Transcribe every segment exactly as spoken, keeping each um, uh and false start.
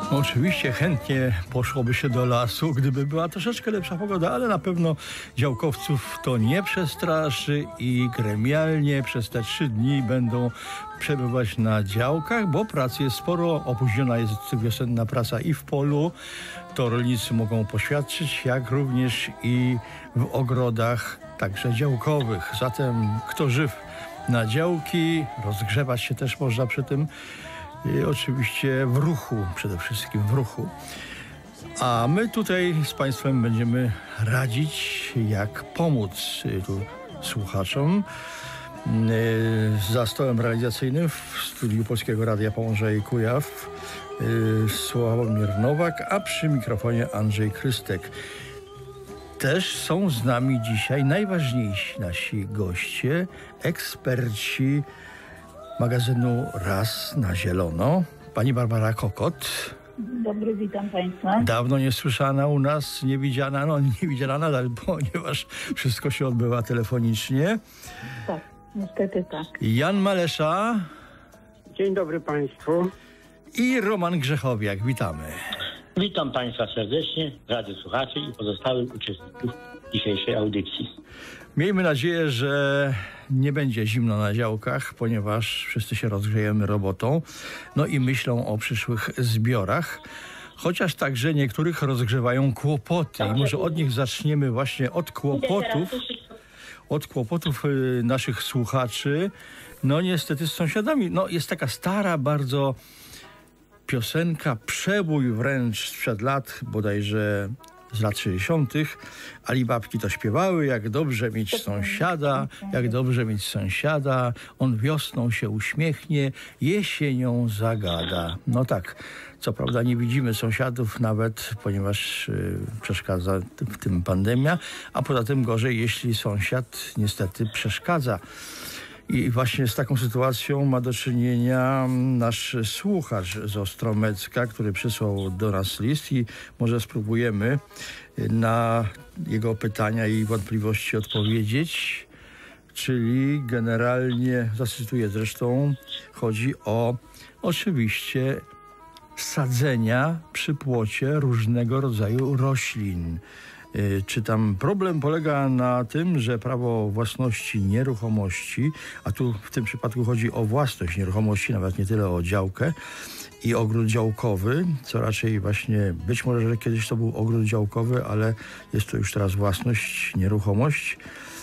Oczywiście chętnie poszłoby się do lasu, gdyby była troszeczkę lepsza pogoda, ale na pewno działkowców to nie przestraszy i gremialnie przez te trzy dni będą przebywać na działkach, bo pracy jest sporo. Opóźniona jest wiosenna praca i w polu, to rolnicy mogą poświadczyć, jak również i w ogrodach, także działkowych. Zatem kto żyw na działki, rozgrzewać się też można przy tym. I oczywiście w ruchu, przede wszystkim w ruchu. A my tutaj z Państwem będziemy radzić, jak pomóc tu słuchaczom. Za stołem realizacyjnym w studiu Polskiego Radia Pomorze i Kujaw Sławomir Nowak, a przy mikrofonie Andrzej Krystek. Też są z nami dzisiaj najważniejsi nasi goście, eksperci magazynu Raz na Zielono. Pani Barbara Kokot. Dobry, witam Państwa. Dawno niesłyszana u nas, niewidziana, no niewidziana nadal, ponieważ wszystko się odbywa telefonicznie. Tak, niestety tak. Jan Malesza. Dzień dobry Państwu. I Roman Grzechowiak. Witamy. Witam Państwa serdecznie, radiosłuchaczy i pozostałych uczestników dzisiejszej audycji. Miejmy nadzieję, że nie będzie zimno na działkach, ponieważ wszyscy się rozgrzejemy robotą, no i myślą o przyszłych zbiorach. Chociaż także niektórych rozgrzewają kłopoty. I może od nich zaczniemy właśnie od kłopotów, od kłopotów naszych słuchaczy. No niestety z sąsiadami. No jest taka stara bardzo piosenka, przebój wręcz sprzed lat, bodajże z lat sześćdziesiątych. Alibabki to śpiewały, jak dobrze mieć sąsiada, jak dobrze mieć sąsiada, on wiosną się uśmiechnie, jesienią zagada. No tak, co prawda nie widzimy sąsiadów nawet, ponieważ y, przeszkadza w tym pandemia, a poza tym gorzej, jeśli sąsiad niestety przeszkadza. I właśnie z taką sytuacją ma do czynienia nasz słuchacz z Ostromecka, który przysłał do nas list i może spróbujemy na jego pytania i wątpliwości odpowiedzieć. Czyli generalnie, zacytuję zresztą, chodzi o oczywiście sadzenia przy płocie różnego rodzaju roślin. Czy tam problem polega na tym, że prawo własności nieruchomości, a tu w tym przypadku chodzi o własność nieruchomości, nawet nie tyle o działkę i ogród działkowy, co raczej właśnie być może, że kiedyś to był ogród działkowy, ale jest to już teraz własność, nieruchomość.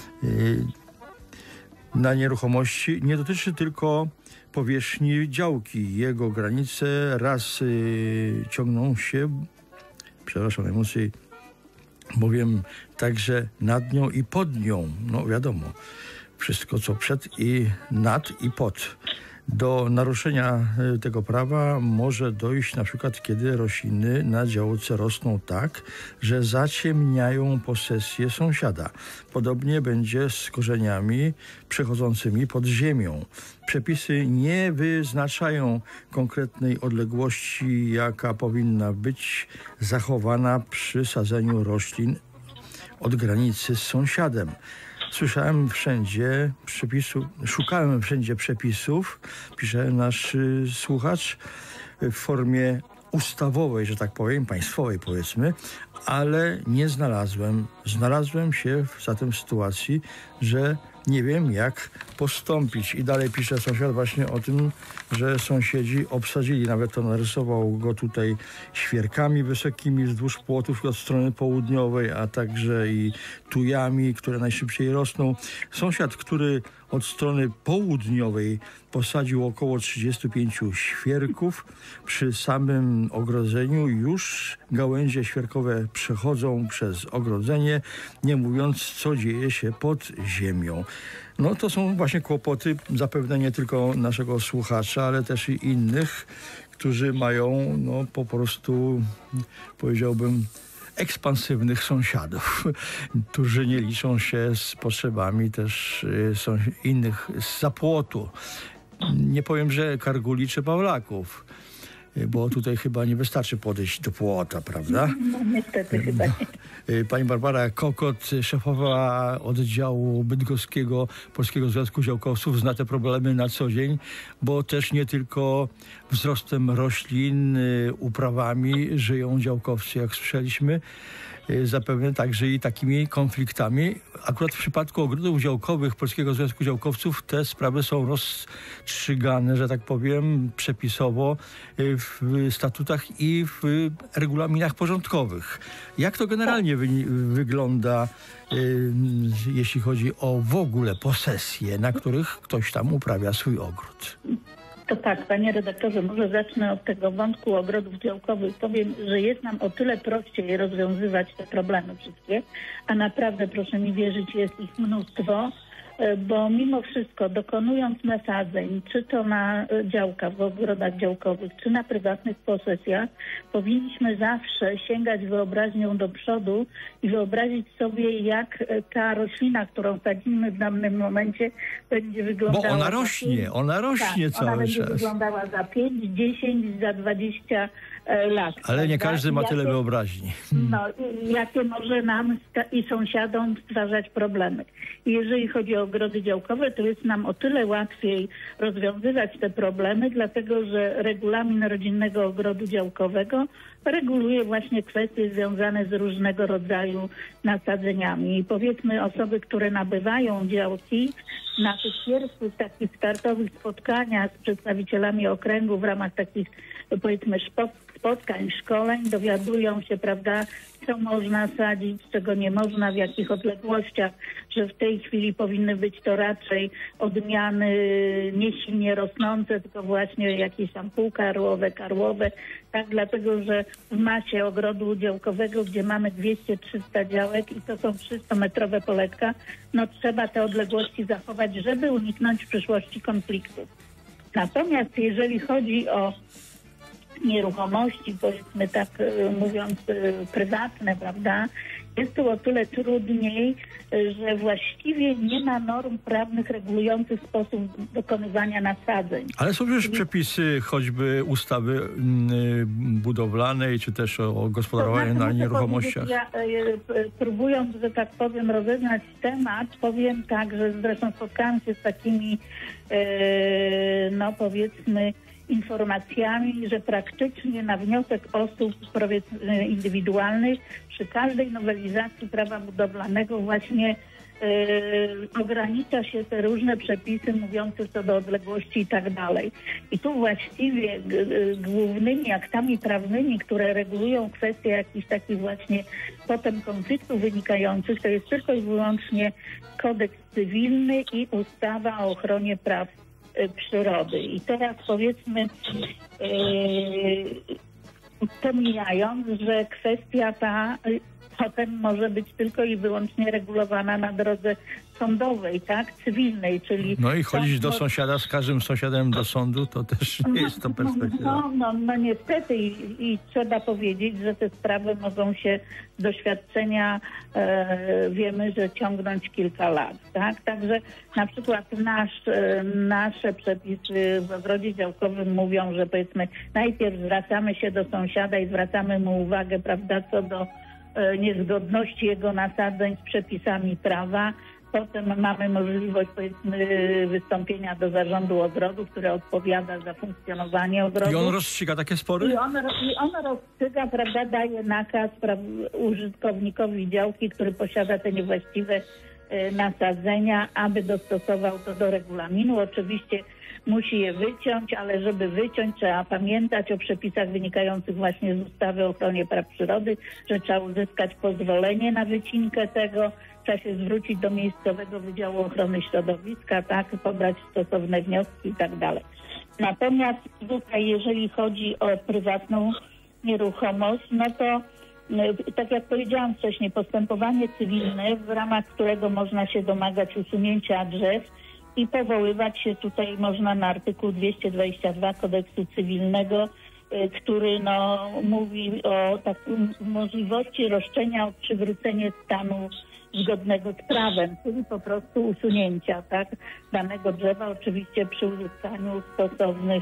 Na nieruchomości nie dotyczy tylko powierzchni działki. Jego granice raz ciągną się, przepraszam, emocje, bowiem także nad nią i pod nią, no wiadomo, wszystko co przed i nad i pod. Do naruszenia tego prawa może dojść na przykład, kiedy rośliny na działce rosną tak, że zaciemniają posesję sąsiada. Podobnie będzie z korzeniami przechodzącymi pod ziemią. Przepisy nie wyznaczają konkretnej odległości, jaka powinna być zachowana przy sadzeniu roślin od granicy z sąsiadem. Słyszałem wszędzie przepisu, szukałem wszędzie przepisów, pisze nasz y, słuchacz, w formie ustawowej, że tak powiem, państwowej powiedzmy, ale nie znalazłem. Znalazłem się zatem w sytuacji, że nie wiem, jak postąpić. I dalej pisze sąsiad właśnie o tym, że sąsiedzi obsadzili, nawet to narysował go tutaj świerkami wysokimi wzdłuż płotów od strony południowej, a także i tujami, które najszybciej rosną. Sąsiad, który od strony południowej posadził około trzydziestu pięciu świerków, przy samym ogrodzeniu już gałęzie świerkowe przechodzą przez ogrodzenie, nie mówiąc, co dzieje się pod ziemią. No to są właśnie kłopoty zapewne nie tylko naszego słuchacza, ale też i innych, którzy mają no po prostu, powiedziałbym, ekspansywnych sąsiadów, którzy nie liczą się z potrzebami też są innych z zapłotu. Nie powiem, że Karguli czy Pawlaków. bo tutaj chyba nie wystarczy podejść do płota, prawda? No niestety chyba nie. Pani Barbara Kokot, szefowa oddziału bydgoskiego Polskiego Związku Działkowców, zna te problemy na co dzień, bo też nie tylko wzrostem roślin, uprawami żyją działkowcy, jak słyszeliśmy, zapewne także i takimi konfliktami. Akurat w przypadku ogrodów działkowych Polskiego Związku Działkowców te sprawy są rozstrzygane, że tak powiem, przepisowo w statutach i w regulaminach porządkowych. Jak to generalnie wy wygląda, jeśli chodzi o w ogóle posesje, na których ktoś tam uprawia swój ogród? To tak, panie redaktorze, może zacznę od tego wątku ogrodów działkowych. Powiem, że jest nam o tyle prościej rozwiązywać te problemy wszystkie, a naprawdę, proszę mi wierzyć, jest ich mnóstwo, bo mimo wszystko dokonując nasadzeń, czy to na działkach, w ogrodach działkowych, czy na prywatnych posesjach, powinniśmy zawsze sięgać wyobraźnią do przodu i wyobrazić sobie, jak ta roślina, którą sadzimy w danym momencie, będzie wyglądała. Bo ona rośnie, ona rośnie tak, cały ona będzie czas. wyglądała za pięć, dziesięć, za dwadzieścia lat. Ale nie prawda? każdy ma tyle jakie, wyobraźni. No, jakie może nam i sąsiadom stwarzać problemy. I jeżeli chodzi o ogrody działkowe, to jest nam o tyle łatwiej rozwiązywać te problemy, dlatego że regulamin rodzinnego ogrodu działkowego reguluje właśnie kwestie związane z różnego rodzaju nasadzeniami. I powiedzmy, osoby, które nabywają działki, na tych pierwszych takich startowych spotkaniach z przedstawicielami okręgu w ramach takich, powiedzmy, spotkań, szkoleń, dowiadują się, prawda, co można sadzić, czego nie można, w jakich odległościach, że w tej chwili powinny być to raczej odmiany nie silnie rosnące, tylko właśnie jakieś tam półkarłowe, karłowe, tak, dlatego, że w masie ogrodu działkowego, gdzie mamy dwieście trzysta działek i to są trzystometrowe poletka, no trzeba te odległości zachować, żeby uniknąć w przyszłości konfliktów. Natomiast jeżeli chodzi o nieruchomości, powiedzmy tak mówiąc, prywatne, prawda, jest tu o tyle trudniej, że właściwie nie ma norm prawnych regulujących sposób dokonywania nasadzeń. Ale są przecież przepisy, choćby ustawy budowlanej, czy też o gospodarowaniu na nieruchomościach. Ja, próbując, że tak powiem, rozeznać temat, powiem tak, że zresztą spotkałam się z takimi, no powiedzmy, informacjami, że praktycznie na wniosek osób indywidualnych przy każdej nowelizacji prawa budowlanego właśnie yy, ogranicza się te różne przepisy mówiące co do odległości i tak dalej. I tu właściwie g, głównymi aktami prawnymi, które regulują kwestie jakichś takich właśnie potem konfliktów wynikających, to jest tylko i wyłącznie kodeks cywilny i ustawa o ochronie praw przyrody. I teraz powiedzmy, yy, pomijając, że kwestia ta potem może być tylko i wyłącznie regulowana na drodze sądowej, tak, cywilnej, czyli... No i chodzić do no, sąsiada z każdym sąsiadem do sądu, to też nie jest to perspektywa. No, no, no niestety i, i trzeba powiedzieć, że te sprawy mogą się z doświadczenia, e, wiemy, że ciągnąć kilka lat, tak? Także na przykład nasz, e, nasze przepisy w ogrodzie działkowym mówią, że powiedzmy najpierw zwracamy się do sąsiada i zwracamy mu uwagę, prawda, co do e, niezgodności jego nasadzeń z przepisami prawa. Potem mamy możliwość, powiedzmy, wystąpienia do zarządu ogrodu, który odpowiada za funkcjonowanie ogrodu. I on rozstrzyga takie spory? I on, i on rozstrzyga, prawda, daje nakaz pra, użytkownikowi działki, który posiada te niewłaściwe y, nasadzenia, aby dostosował to do regulaminu. Oczywiście musi je wyciąć, ale żeby wyciąć, trzeba pamiętać o przepisach wynikających właśnie z ustawy o ochronie praw przyrody, że trzeba uzyskać pozwolenie na wycinkę tego, trzeba się zwrócić do miejscowego Wydziału Ochrony Środowiska, tak, podać stosowne wnioski i tak dalej. Natomiast tutaj, jeżeli chodzi o prywatną nieruchomość, no to tak jak powiedziałam wcześniej, postępowanie cywilne, w ramach którego można się domagać usunięcia drzew i powoływać się tutaj można na artykuł dwieście dwadzieścia dwa Kodeksu Cywilnego, który no, mówi o takiej możliwości roszczenia o przywrócenie stanu zgodnego z prawem, czyli po prostu usunięcia, tak, danego drzewa, oczywiście przy uzyskaniu stosownych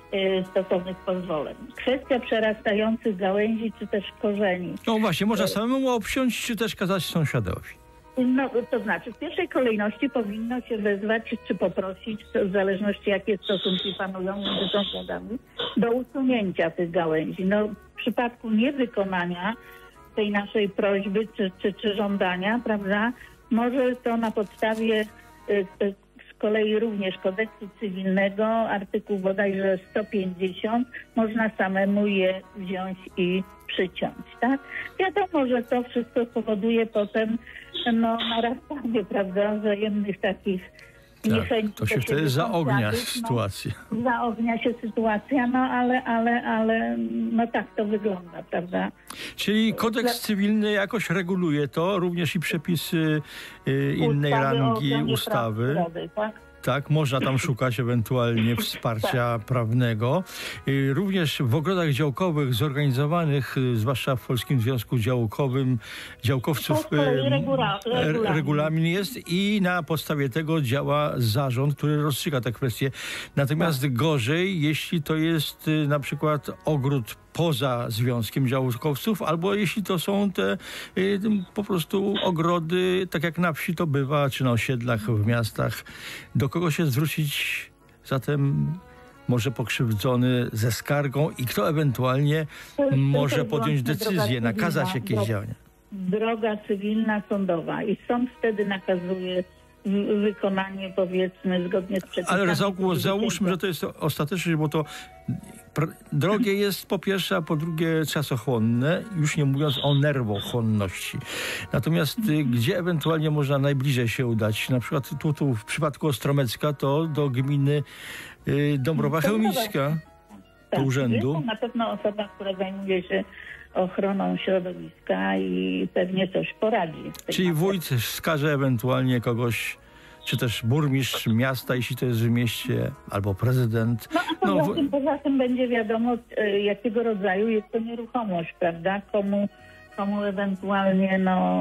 y, stosownych pozwoleń. Kwestia przerastających gałęzi czy też korzeni. No właśnie, można samemu obciąć, czy też kazać sąsiadowi. No, to znaczy, w pierwszej kolejności powinno się wezwać, czy poprosić, w zależności jakie stosunki panują między sąsiadami, do usunięcia tych gałęzi. No, w przypadku niewykonania tej naszej prośby czy, czy, czy żądania, prawda, może to na podstawie y, y, z kolei również kodeksu cywilnego, artykuł bodajże sto pięćdziesiąt, można samemu je wziąć i przyciąć, tak? Wiadomo, że to wszystko spowoduje potem no, narastanie, prawda, wzajemnych takich niechęci. Tak, to się wtedy zaognia sytuacja. No, zaognia się sytuacja, no ale, ale, ale no tak to wygląda, prawda? Czyli kodeks cywilny jakoś reguluje to, również i przepisy y, innej ustawy rangi o ustawy. Prawy, tak? Tak, można tam szukać ewentualnie wsparcia prawnego. Y, Również w ogrodach działkowych zorganizowanych, y, zwłaszcza w Polskim Związku Działkowym, działkowców To z kolei regula- y, regulamin. regulamin jest i na podstawie tego działa zarząd, który rozstrzyga te kwestie. Natomiast gorzej, jeśli to jest y, na przykład ogród poza Związkiem Działkowców, albo jeśli to są te y, po prostu ogrody, tak jak na wsi to bywa, czy na osiedlach, w miastach. Do kogo się zwrócić zatem może pokrzywdzony ze skargą i kto ewentualnie To jest może tylko i podjąć wyłącznie droga decyzję, nakazać cywilna, jakieś bo- działania? Droga cywilna sądowa i sąd wtedy nakazuje w- wykonanie, powiedzmy, zgodnie z przepisami. Ale za, cywilnego. załóżmy, że to jest ostateczność, bo to pr- drogie jest po pierwsze, a po drugie czasochłonne, już nie mówiąc o nerwochłonności. Natomiast y, gdzie ewentualnie można najbliżej się udać? Na przykład tu, tu w przypadku Ostromecka to do gminy y, Dąbrowa Chełmińska, do Tak, urzędu. jest to na pewno osoba, która zajmuje się ochroną środowiska i pewnie coś poradzi. w tej Czyli materii. wójt wskaże ewentualnie kogoś, czy też burmistrz miasta, jeśli to jest w mieście, albo prezydent. No a poza, No, w- tym, poza tym będzie wiadomo, e, jakiego rodzaju jest to nieruchomość, prawda? Komu, komu ewentualnie, no,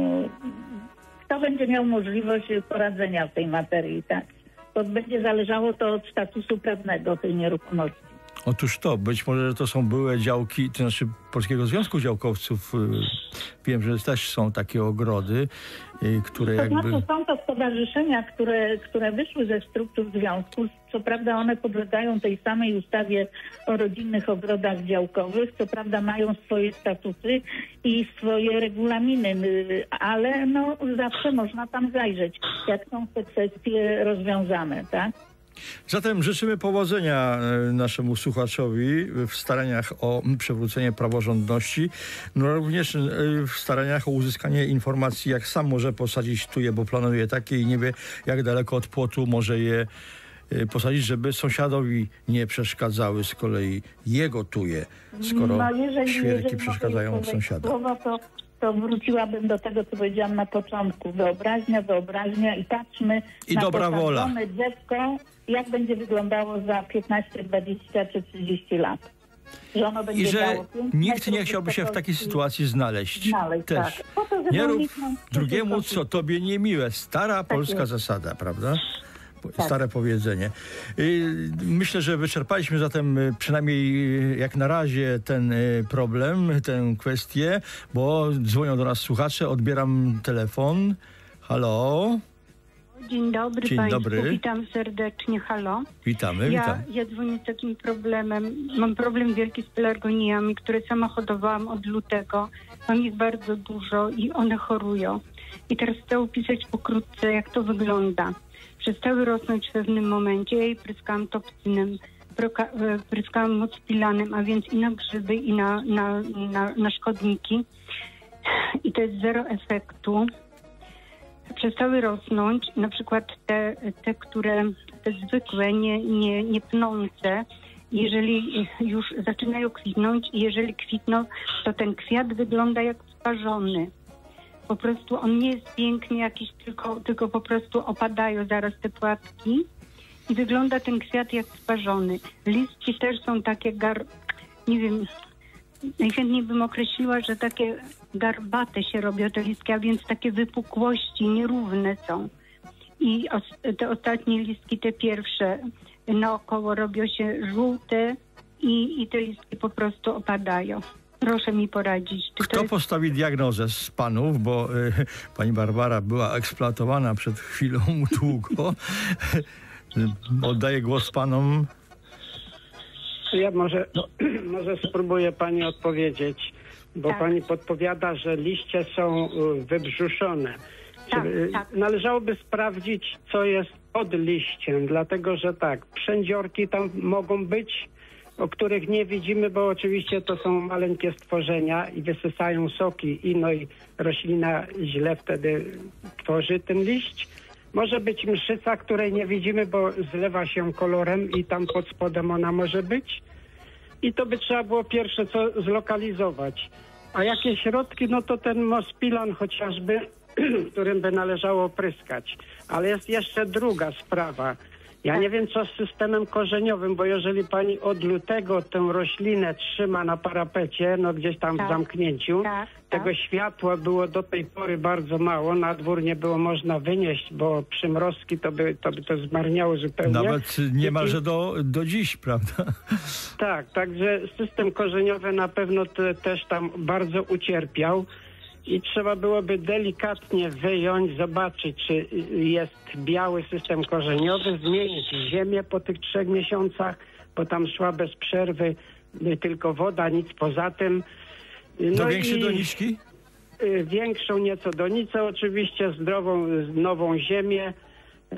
kto będzie miał możliwość poradzenia w tej materii, tak? To będzie zależało to od statusu prawnego tej nieruchomości. Otóż to, być może to są byłe działki, to znaczy Polskiego Związku Działkowców. y, Wiem, że też są takie ogrody, y, które To jakby... znaczy są to stowarzyszenia, które, które wyszły ze struktur związku. Co prawda one podlegają tej samej ustawie o rodzinnych ogrodach działkowych. Co prawda mają swoje statuty i swoje regulaminy, y, ale no zawsze można tam zajrzeć, jak są te kwestie rozwiązane, tak? Zatem życzymy powodzenia e, naszemu słuchaczowi w staraniach o przywrócenie praworządności, no również e, w staraniach o uzyskanie informacji, jak sam może posadzić tuje, bo planuje takie i nie wie, jak daleko od płotu może je e, posadzić, żeby sąsiadowi nie przeszkadzały z kolei jego tuje, skoro No, jeżeli, świerki jeżeli przeszkadzają mogę od sąsiada. Słowo, to, to wróciłabym do tego, co powiedziałam na początku. Wyobraźnia, wyobraźnia i patrzmy I na dobra wola. posadzone drzewko, jak będzie wyglądało za piętnaście, dwadzieścia czy trzydzieści lat. Że ono będzie I że miało pięć nikt metrów nie chciałby się w takiej wysokości. sytuacji znaleźć. Znaleźć, Też. tak. Po to, żeby Nie rób uniknąć drugiemu, takich co tobie niemiłe. Stara polska jest. zasada, prawda? Po- Tak. Stare powiedzenie. Y, Myślę, że wyczerpaliśmy zatem y, przynajmniej y, jak na razie ten y, problem, tę kwestię, bo dzwonią do nas słuchacze, odbieram telefon. Halo, Dzień dobry Dzień Państwu, dobry. witam serdecznie, halo. witamy, Ja, witam. ja dzwonię z takim problemem, mam problem wielki z pelargoniami, które sama hodowałam od lutego. Mam ich bardzo dużo i one chorują. I teraz chcę opisać pokrótce, jak to wygląda. Przestały rosnąć w pewnym momencie, ja jej pryskałam topcynem, proka- e, pryskałam mocpilanem, a więc i na grzyby, i na, na, na, na szkodniki. I to jest zero efektu. Przestały rosnąć, na przykład te, te które, te zwykłe, nie, nie, nie pnące, jeżeli już zaczynają kwitnąć i jeżeli kwitną, to ten kwiat wygląda jak sparzony. Po prostu on nie jest piękny jakiś, tylko, tylko po prostu opadają zaraz te płatki i wygląda ten kwiat jak sparzony. Listki też są takie gar... nie wiem, najchętniej bym określiła, że takie garbate się robią te listki, a więc takie wypukłości, nierówne są. I os- te ostatnie listki, te pierwsze, naokoło robią się żółte i, i te listki po prostu opadają. Proszę mi poradzić. Czy Kto to jest... postawi diagnozę z panów, bo y, pani Barbara była eksploatowana przed chwilą długo. Oddaję głos panom. Ja może, no, może spróbuję pani odpowiedzieć, bo tak. pani podpowiada, że liście są wybrzuszone. Tak, Czy, tak. Należałoby sprawdzić, co jest pod liściem, dlatego że tak, przędziorki tam mogą być, o których nie widzimy, bo oczywiście to są maleńkie stworzenia i wysysają soki i no i roślina źle wtedy tworzy ten liść. Może być mszyca, której nie widzimy, bo zlewa się kolorem i tam pod spodem ona może być. I to by trzeba było pierwsze co zlokalizować. A jakie środki, no to ten mospilan chociażby, którym by należało pryskać. Ale jest jeszcze druga sprawa. Ja nie wiem, co z systemem korzeniowym, bo jeżeli pani od lutego tę roślinę trzyma na parapecie, no gdzieś tam tak. w zamknięciu, tak, tego tak. światła było do tej pory bardzo mało, na dwór nie było można wynieść, bo przymrozki to by to, by to zmarniało zupełnie. Nawet niemalże do, do dziś, prawda? Tak, także system korzeniowy na pewno te, też tam bardzo ucierpiał. I trzeba byłoby delikatnie wyjąć, zobaczyć, czy jest biały system korzeniowy, zmienić ziemię po tych trzech miesiącach, bo tam szła bez przerwy tylko woda, nic poza tym. No do większej i doniczki? Większą nieco donicę, oczywiście zdrową, nową ziemię. Yy,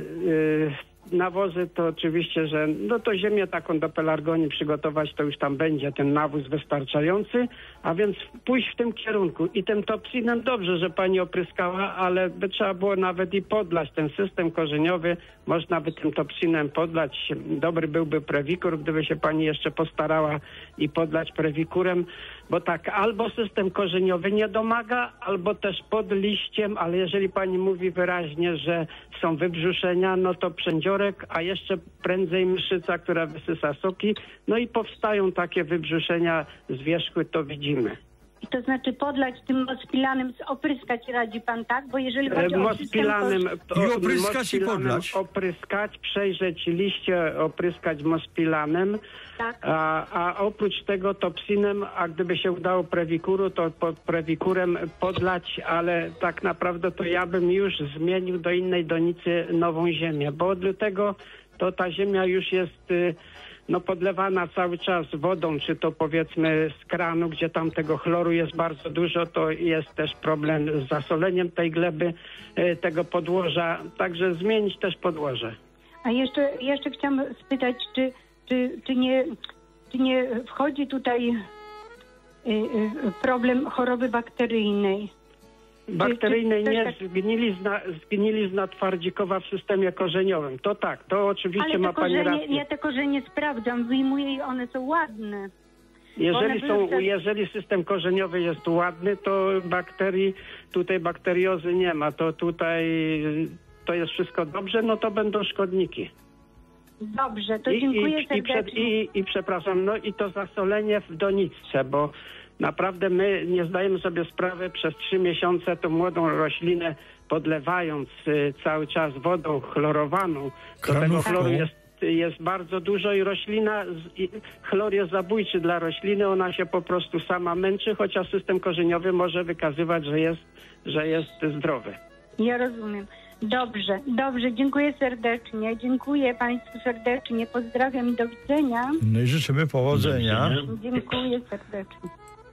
yy, Nawozy to oczywiście, że no to ziemię taką do pelargonii przygotować, to już tam będzie ten nawóz wystarczający, a więc pójść w tym kierunku. I tym topsinem dobrze, że pani opryskała, ale by trzeba było nawet i podlać ten system korzeniowy, można by tym topsinem podlać. Dobry byłby prewikur, gdyby się pani jeszcze postarała i podlać prewikurem, bo tak, albo system korzeniowy nie domaga, albo też pod liściem, ale jeżeli pani mówi wyraźnie, że są wybrzuszenia, no to przędziorek, a jeszcze prędzej mszyca, która wysysa soki, no i powstają takie wybrzuszenia z wierzchu, to widzimy. I to znaczy podlać tym mospilanem, opryskać radzi pan, tak? Bo jeżeli chodzi o mospilanem, system... I opryskać i podlać. Opryskać, przejrzeć liście, opryskać mospilanem, Tak. a, a oprócz tego topsinem, a gdyby się udało prewikuru, to pod prewikurem podlać, ale tak naprawdę to ja bym już zmienił do innej donicy nową ziemię, bo od lutego to ta ziemia już jest no, podlewana cały czas wodą, czy to powiedzmy z kranu, gdzie tam tego chloru jest bardzo dużo, to jest też problem z zasoleniem tej gleby, tego podłoża, także zmienić też podłoże. A jeszcze, jeszcze chciałam spytać, czy, czy, czy, nie, czy nie wchodzi tutaj y, y, problem choroby bakteryjnej? Bakteryjnej czy, czy nie, zgnilizna, zgnilizna twardzikowa w systemie korzeniowym. To tak, to oczywiście Ale ma te pani korzenie, rację. ja te korzenie sprawdzam, wyjmuję i one są ładne. Jeżeli, One są, były... jeżeli system korzeniowy jest ładny, to bakterii, tutaj bakteriozy nie ma. To tutaj to jest wszystko dobrze, no to będą szkodniki. Dobrze, to I, dziękuję i, i, serdecznie. przed, i, I przepraszam, no i to zasolenie w doniczce, bo naprawdę my nie zdajemy sobie sprawy, przez trzy miesiące tą młodą roślinę podlewając y, cały czas wodą chlorowaną, to tego chloru jest, jest bardzo dużo i roślina, z, i, chlor jest zabójczy dla rośliny, ona się po prostu sama męczy, chociaż system korzeniowy może wykazywać, że jest, że jest zdrowy. Ja rozumiem. Dobrze, dobrze, dziękuję serdecznie, dziękuję Państwu serdecznie, pozdrawiam i do widzenia. No i życzymy powodzenia. Dziękuję serdecznie.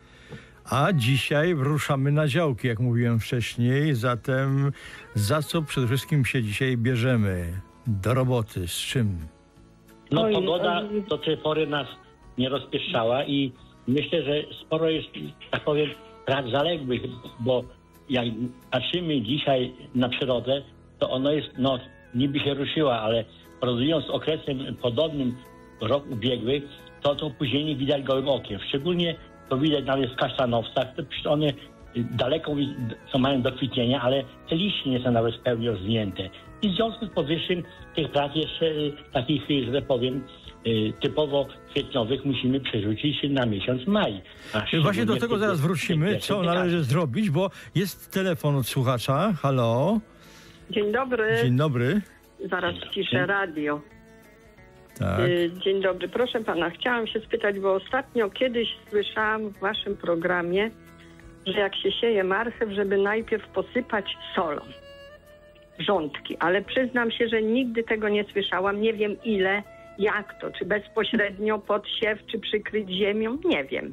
A dzisiaj ruszamy na działki, jak mówiłem wcześniej, zatem za co przede wszystkim się dzisiaj bierzemy? Do roboty, z czym? No Oj, pogoda oj. do tej pory nas nie rozpieszczała i myślę, że sporo jest, tak powiem, prac zaległych, bo jak patrzymy dzisiaj na przyrodę, to ono jest, no niby się ruszyła, ale porównując z okresem podobnym rok ubiegły, to to opóźnienie widać gołym okiem. Szczególnie to widać nawet w kasztanowcach, to przecież one daleko co mają do kwitnienia, ale te liście nie są nawet w pełni rozwinięte. I w związku z powyższym tych prac jeszcze takich, że tak powiem, typowo kwietniowych musimy przerzucić na miesiąc maj. Właśnie do tego zaraz wrócimy, co należy zrobić, bo jest telefon od słuchacza. Halo? Dzień dobry. Dzień dobry. Zaraz ciszę radio. Tak. Y, Dzień dobry. Proszę pana, chciałam się spytać, bo ostatnio kiedyś słyszałam w waszym programie, że jak się sieje marchew, żeby najpierw posypać solą rządki, ale przyznam się, że nigdy tego nie słyszałam. Nie wiem ile, jak to, czy bezpośrednio pod siew, czy przykryć ziemią, nie wiem.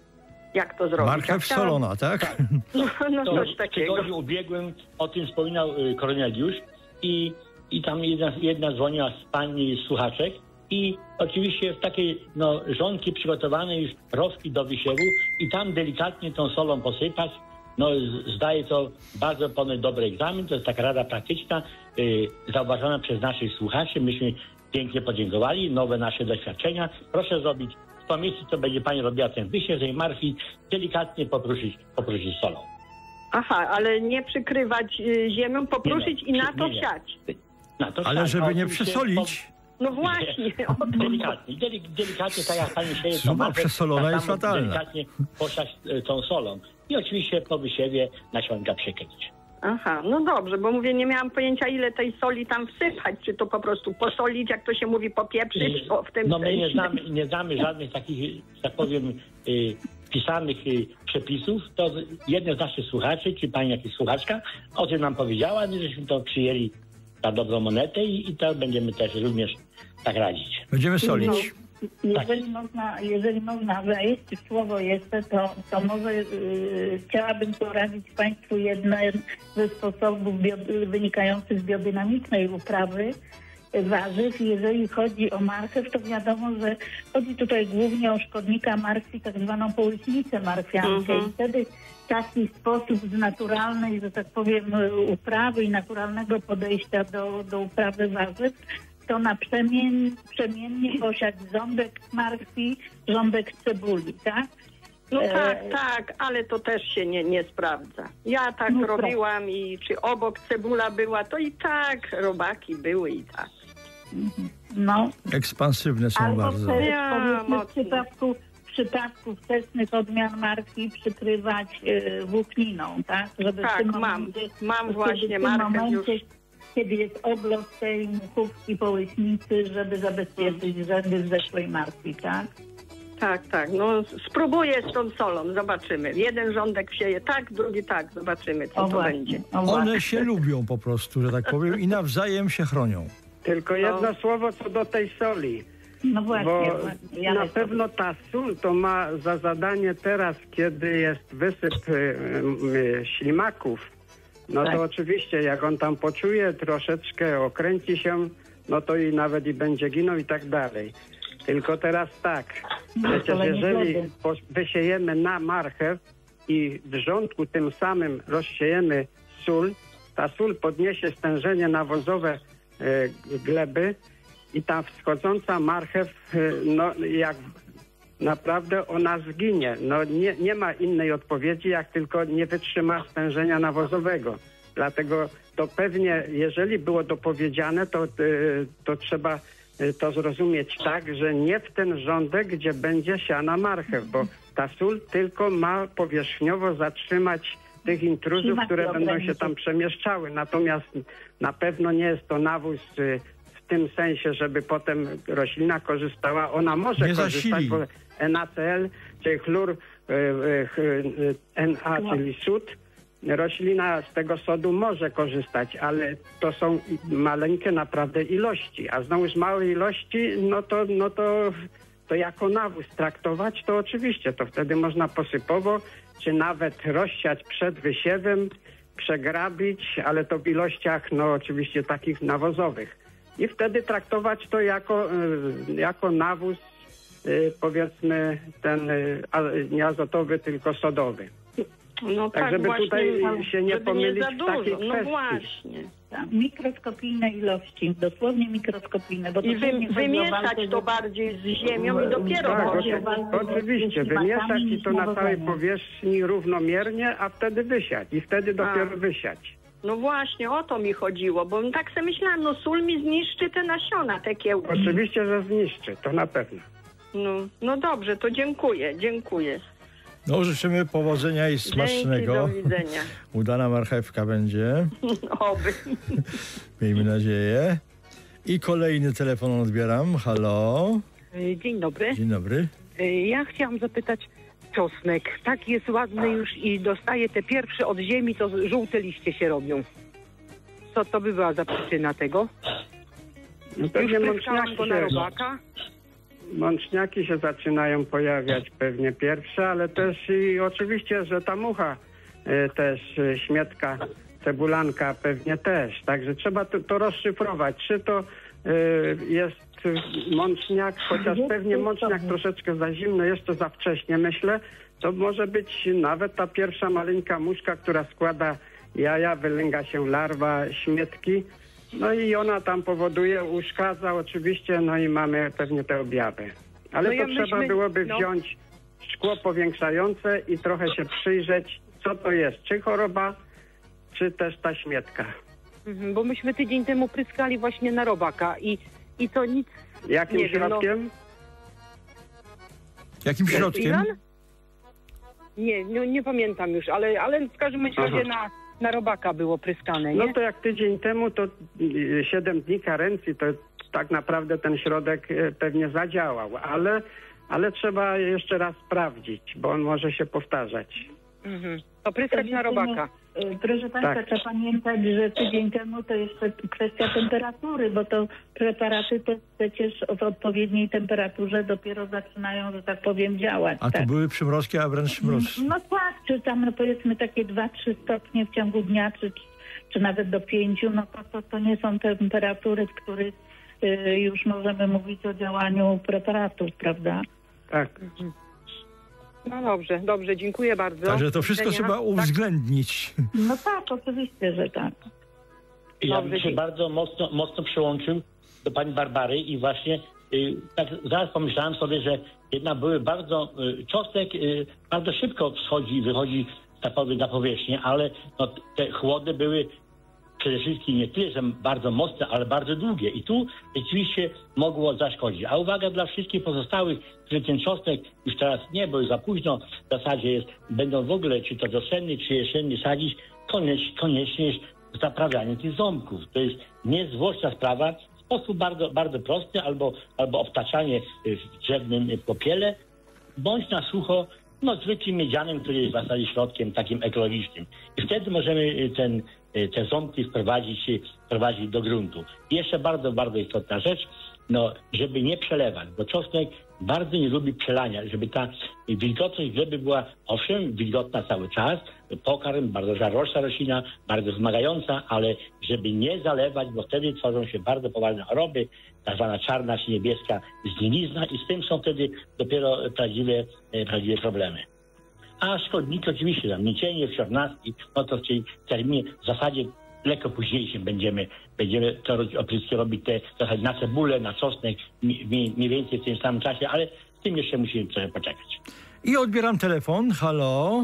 Jak to zrobić? Marchew Chciałam... solona, tak? Tak. No, no To coś w takiego. tygodniu ubiegłym o tym wspominał y, Korneliusz i, i tam jedna, jedna dzwoniła z pani słuchaczek i oczywiście w takiej no, rządki przygotowane już rowki do wysiewu i tam delikatnie tą solą posypać. No z- zdaje to bardzo ponoć dobry egzamin, to jest taka rada praktyczna y, zauważona przez naszych słuchaczy. Myśmy pięknie podziękowali, nowe nasze doświadczenia. Proszę zrobić w to miejsce, co będzie pani robiła ten wysiew, tej marchwi, delikatnie popruszyć, popruszyć solą. Aha, ale nie przykrywać y, ziemią, popruszyć Nie, no, i na to nie, nie. siać. Na to Ale tak, żeby a nie oczywiście przesolić, No właśnie, o to. Delikatnie, delik, delikatnie, tak jak pani sieje, Zupa marchew, przesolona tak jest samo fatalna. Delikatnie posiać e, tą solą. I oczywiście po wysiewie nasionka przykryć. Aha, no dobrze, bo mówię, nie miałam pojęcia, ile tej soli tam wsypać, czy to po prostu posolić, jak to się mówi, popieprzyć, o, w tym No my nie sensie. znamy, nie znamy żadnych takich, że tak powiem, y, pisanych y, przepisów. To jeden z naszych słuchaczy, czy pani jakaś słuchaczka, o tym nam powiedziała, my żeśmy to przyjęli za dobrą monetę i, i to będziemy też również tak radzić. będziemy solić. Jeżeli można, jeżeli można wejść w słowo jeszcze, to, to może yy, chciałabym poradzić Państwu jeden ze sposobów bio, wynikających z biodynamicznej uprawy warzyw. Jeżeli chodzi o marchew, to wiadomo, że chodzi tutaj głównie o szkodnika marchwi, tak zwaną połyśnicę marchwiankę. Mhm. I wtedy taki sposób z naturalnej, że tak powiem, uprawy i naturalnego podejścia do, do uprawy warzyw, to na przemien, przemiennie posiać rządek marchwi, rządek cebuli, tak? No E, tak, tak, ale to też się nie, nie sprawdza. Ja tak No robiłam i czy obok cebula była, to i tak robaki były i tak. No, Ekspansywne są albo bardzo. też, Ja, powiedzmy, w mocno. przypadku, w przypadku wczesnych odmian marchwi przykrywać y, włókniną, tak? Żeby w Tak, tym mam. momencie, Mam żeby właśnie w tym marchew momencie, już. kiedy jest oblot tej muchówki połyśnicy, żeby zabezpieczyć rzędy zeszłej marchwi, tak? Tak, tak, no spróbuję z tą solą, zobaczymy. Jeden rządek sieje tak, drugi tak, zobaczymy, co O to właśnie, będzie. o właśnie. One się lubią po prostu, że tak powiem, i nawzajem się chronią. Tylko jedno słowo co do tej soli. No właśnie, Bo właśnie. Ja na lecę. pewno ta sól to ma za zadanie teraz, kiedy jest wysyp y, y, ślimaków, no Tak. to oczywiście jak on tam poczuje troszeczkę, okręci się, no to i nawet i będzie ginął i tak dalej. Tylko teraz tak, przecież kolejny jeżeli problem. po- wysiejemy na marchew i w rządku tym samym rozsiejemy sól, ta sól podniesie stężenie nawozowe y, gleby i ta wschodząca marchew, y, no jak naprawdę ona zginie. No nie, nie ma innej odpowiedzi, jak tylko nie wytrzyma stężenia nawozowego. Dlatego to pewnie, jeżeli było dopowiedziane, to, y, to trzeba y, to zrozumieć tak, że nie w ten rządek, gdzie będzie siana marchew, bo ta sól tylko ma powierzchniowo zatrzymać tych intruzów, Ślimaki które będą się ograniczyć. tam przemieszczały. Natomiast na pewno nie jest to nawóz y, w tym sensie, żeby potem roślina korzystała. Ona może Nie korzystać, zasili. bo N A C L, czyli chlór, y, y, y, N A, czyli sód, roślina z tego sodu może korzystać, ale to są maleńkie naprawdę ilości, a znowu z małej ilości, no to, no to, to jako nawóz traktować, to oczywiście, to wtedy można posypowo, czy nawet rozsiać przed wysiewem, przegrabić, ale to w ilościach, no oczywiście takich nawozowych. I wtedy traktować to jako, y, jako nawóz, y, powiedzmy ten y, a, nie azotowy, tylko sodowy. No Tak, tak, żeby właśnie, tutaj się nie żeby pomylić nie za w dużo. takiej No kwestii. właśnie. Tak, mikroskopijne ilości, dosłownie mikroskopijne. Bo I to wy, nie chodzi o wymieszać walkę to z- bardziej z ziemią i dopiero Tak, chodzi potem. o walkę z- oczywiście, z wymieszać ślimakami i to na całej nawozeniem. powierzchni równomiernie, a wtedy wysiać. I wtedy dopiero A. wysiać. No właśnie, o to mi chodziło, bo tak sobie myślałam, no sól mi zniszczy te nasiona, te kiełki. Oczywiście, że zniszczy, to na pewno. No, no dobrze, to dziękuję, dziękuję. No, życzymy powodzenia i Dzięki, smacznego. do widzenia. Udana marchewka będzie, Oby. miejmy nadzieję. I kolejny telefon odbieram. Halo. Dzień dobry. Dzień dobry. Ja chciałam zapytać, czosnek, tak jest ładny już i dostaje te pierwsze od ziemi, to żółte liście się robią. Co to by była za przyczyna tego? No pewnie już mączniaki go się, na robaka. mączniaki się zaczynają pojawiać pewnie pierwsze, ale też i oczywiście, że ta mucha y, też, y, śmietka, cebulanka pewnie też. Także trzeba to, to rozszyfrować. Czy to y, jest mączniak, chociaż pewnie mączniak troszeczkę za zimno, jeszcze za wcześnie, myślę. To może być nawet ta pierwsza maleńka muszka, która składa jaja, wylęga się larwa śmietki. No i ona tam powoduje, uszkadza oczywiście, no i mamy pewnie te objawy. Ale No ja to trzeba myślę- byłoby no. wziąć szkło powiększające i trochę się przyjrzeć, co to jest, czy choroba, czy też ta śmietka. Mhm, bo myśmy tydzień temu pryskali właśnie na robaka i, i to nic... Jakim Nie wiem, no. środkiem? Jakim środkiem? Iran? Nie, nie, nie pamiętam już, ale, ale w każdym razie na, na robaka było pryskane, nie? No to jak tydzień temu, to y, siedem dni karencji, to tak naprawdę ten środek y, pewnie zadziałał, ale, ale trzeba jeszcze raz sprawdzić, bo on może się powtarzać. Mhm. To pryskać na robaka. Proszę Państwa, Tak. trzeba pamiętać, że tydzień temu to jest kwestia temperatury, bo to preparaty te przecież w odpowiedniej temperaturze dopiero zaczynają, że tak powiem, działać. A to tak. były przymrozki, a wręcz mróz. No tak, czy tam no powiedzmy takie dwa trzy stopnie w ciągu dnia, czy, czy nawet do pięciu, no to, to, to nie są temperatury, w których y, już możemy mówić o działaniu preparatów, prawda? Tak. No dobrze, dobrze, dziękuję bardzo. Także to wszystko Widzenia. trzeba uwzględnić. No tak, oczywiście, że tak. Ja Dobrze, bym się dzięki. bardzo mocno, mocno przyłączył do pani Barbary i właśnie y, tak zaraz pomyślałem sobie, że jednak były bardzo, y, czosnek y, bardzo szybko wschodzi i wychodzi tak powiem na powierzchnię, ale no, te chłody były przede wszystkim nie tyle, że bardzo mocne, ale bardzo długie i tu rzeczywiście mogło zaszkodzić. A uwaga dla wszystkich pozostałych, że ten czosnek już teraz nie, bo już za późno w zasadzie jest, będą w ogóle czy to wiosenny, czy jesienny sadzić, koniecznie, koniecznie jest zaprawianie tych ząbków. To jest niezwłoczna sprawa, w sposób bardzo, bardzo prosty, albo, albo obtaczanie w drzewnym popiele, bądź na sucho, no zwykłym miedzianym, który jest w zasadzie środkiem takim ekologicznym. I wtedy możemy ten, te ząbki wprowadzić, wprowadzić do gruntu. I jeszcze bardzo, bardzo istotna rzecz, no żeby nie przelewać, bo czosnek bardzo nie lubi przelania, żeby ta wilgotność gleby była, owszem, wilgotna cały czas, pokarm, bardzo żarłoczna roślina, bardzo wymagająca, ale żeby nie zalewać, bo wtedy tworzą się bardzo poważne choroby, tak zwana czarna czy niebieska zgnilizna i z tym są wtedy dopiero prawdziwe, prawdziwe problemy. A szkodniki oczywiście, tam niecienie, wsiornastki, no to w tej terminie w zasadzie lekko późniejszym będziemy, będziemy to opryski robić te trochę na cebulę, na czosnek, mniej, mniej więcej w tym samym czasie, ale z tym jeszcze musimy trochę poczekać. I odbieram telefon. Halo?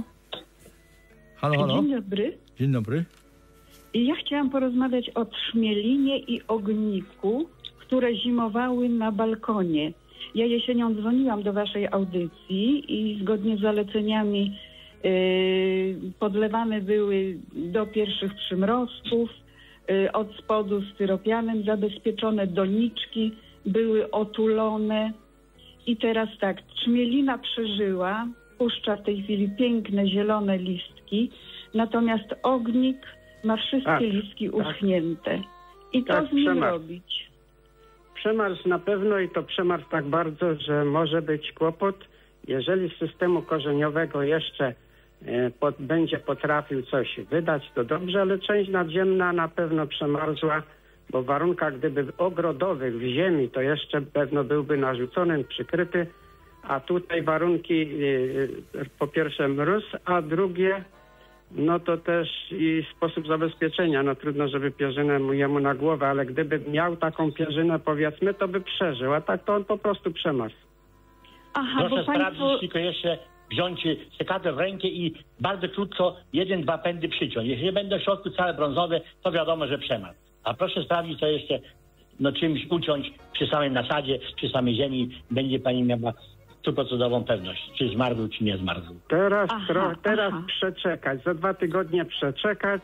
Halo, halo? Dzień dobry. Dzień dobry. Ja chciałam porozmawiać o trzmielinie i ogniku, które zimowały na balkonie. Ja jesienią dzwoniłam do waszej audycji i zgodnie z zaleceniami yy, podlewane były do pierwszych przymrozków, yy, od spodu styropianem zabezpieczone, doniczki były otulone. I teraz tak, trzmielina przeżyła, puszcza w tej chwili piękne zielone listki, natomiast ognik ma wszystkie Tak, listki tak. uschnięte. I co Tak, z nim przemarz. robić? Przemarz na pewno i to przemarz tak bardzo, że może być kłopot. Jeżeli z systemu korzeniowego jeszcze e, pod, będzie potrafił coś wydać, to dobrze, ale część nadziemna na pewno przemarzła, bo w warunkach gdyby ogrodowych w ziemi to jeszcze pewno byłby narzucony, przykryty, a tutaj warunki e, e, po pierwsze mróz, a drugie no to też i sposób zabezpieczenia. No trudno, żeby pierzynę mu jemu na głowę, ale gdyby miał taką pierzynę, powiedzmy, to by przeżył, a tak to on po prostu przemarzł. Aha, Proszę bo sprawdzić, państwo... tylko jeszcze wziąć sekatę w rękę i bardzo krótko jeden, dwa pędy przyciąć. Jeśli będą w środku całe brązowe, to wiadomo, że przemarł. A proszę sprawdzić, to jeszcze no, czymś uciąć przy samym nasadzie, przy samej ziemi, będzie pani miała stuprocentową pewność, czy zmarł, czy nie zmarł. Teraz, Aha, tro, teraz aha. przeczekać, za dwa tygodnie przeczekać,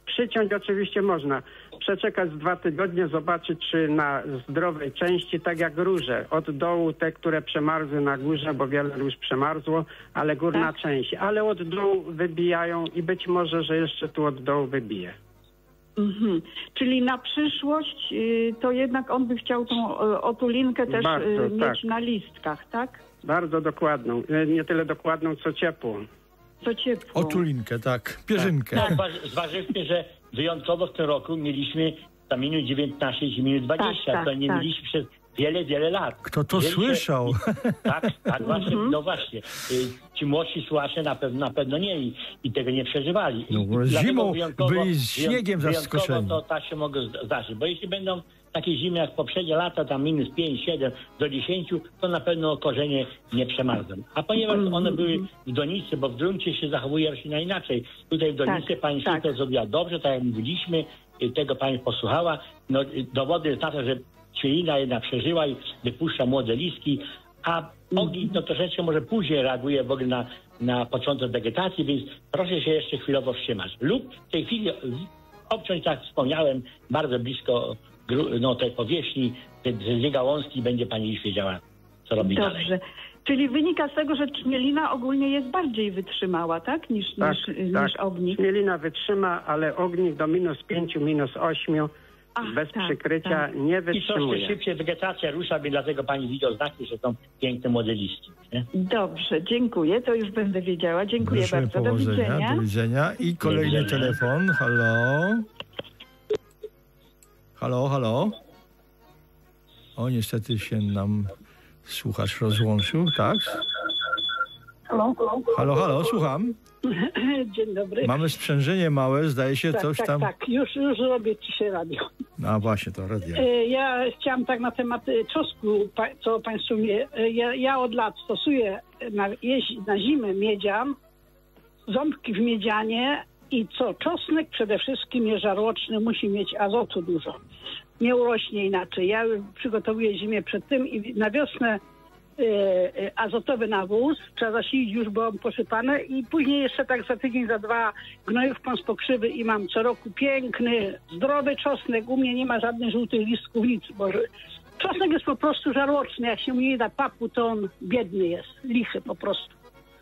Przyciąć oczywiście można. Przeczekać dwa tygodnie, zobaczyć, czy na zdrowej części, tak jak róże. Od dołu te, które przemarzły na górze, bo wiele róż przemarzło, ale górna Tak. część. Ale od dołu wybijają i być może, że jeszcze tu od dołu wybije. Mhm. Czyli na przyszłość y, to jednak on by chciał tą y, otulinkę też Bardzo, y, mieć tak. na listkach, tak? Bardzo dokładną. E, Nie tyle dokładną, co ciepłą. Co ciepło. Otulinkę, tak. Pierzynkę. No, zważ- zważywmy, że wyjątkowo w tym roku mieliśmy tam minus dziewiętnaście, minus dwadzieścia. Tak, to tak, nie tak. mieliśmy przez wiele, wiele lat. Kto to Jeżeli się- słyszał? Tak, tak właśnie, no właśnie. Y, Ci młodsi słuchacze na pewno, na pewno nie i, i tego nie przeżywali. No, I bo z dlatego zimą wyjątkowo- byli z śniegiem wyjątkowo zaskoczeni. To tak się mogło zda- zdarzyć, bo jeśli będą takie zimy jak poprzednie lata, tam minus pięć, siedem do dziesięciu, to na pewno korzenie nie przemarzną. A ponieważ one były w donicy, bo w gruncie się zachowuje roślina inaczej. Tutaj w donicy Tak, pani tak. to zrobiła dobrze, tak jak mówiliśmy, y, tego pani posłuchała. No, y, dowody jest na to, że ćwielina jedna przeżyła i wypuszcza młode listki, a ogień no, troszeczkę może później reaguje w ogóle na, na początek wegetacji, więc proszę się jeszcze chwilowo wstrzymać. Lub w tej chwili obciąć, tak jak wspomniałem, bardzo blisko gru- no, tej powierzchni, te dwie gałązki, będzie pani już wiedziała, co robić dalej. Dobrze. Czyli wynika z tego, że czmielina ogólnie jest bardziej wytrzymała, tak? Niż, Tak, niż, tak. niż ognik. Mielina wytrzyma, ale ognik do minus pięciu, minus ośmiu Ach, bez tak, przykrycia tak. nie I troszkę wytrzymuje. szybciej wegetacja rusza, więc dlatego pani widział znaki, że są piękne młode listki. Nie? Dobrze, dziękuję. To już będę wiedziała. Dziękuję Życzymy bardzo. Do powodzenia, widzenia. do widzenia. I kolejny widzenia. telefon. Halo? Halo, halo? O, niestety się nam słuchacz rozłączył, tak? Halo? Halo, halo, słucham. Dzień dobry. Mamy sprzężenie małe, zdaje się, tak, coś tak, tam... tak, już, już robię ciszę radio. A właśnie, to radio. E, Ja chciałam tak na temat e, czosnku, pa- co Państwo mnie... e, Ja, ja od lat stosuję na, jeździ- na zimę miedzian, ząbki w miedzianie i co? Czosnek przede wszystkim jest żarłoczny, musi mieć azotu dużo. Nie urośnie inaczej. Ja przygotowuję ziemię przed tym i na wiosnę e, e, azotowy nawóz, trzeba zasilić już, bo posypane i później jeszcze tak za tydzień, za dwa gnojówką z pokrzywy i mam co roku piękny, zdrowy czosnek. U mnie nie ma żadnych żółtych listków, nic, bo że- czosnek jest po prostu żarłoczny. Jak się mu nie da papu, to on biedny jest, lichy po prostu.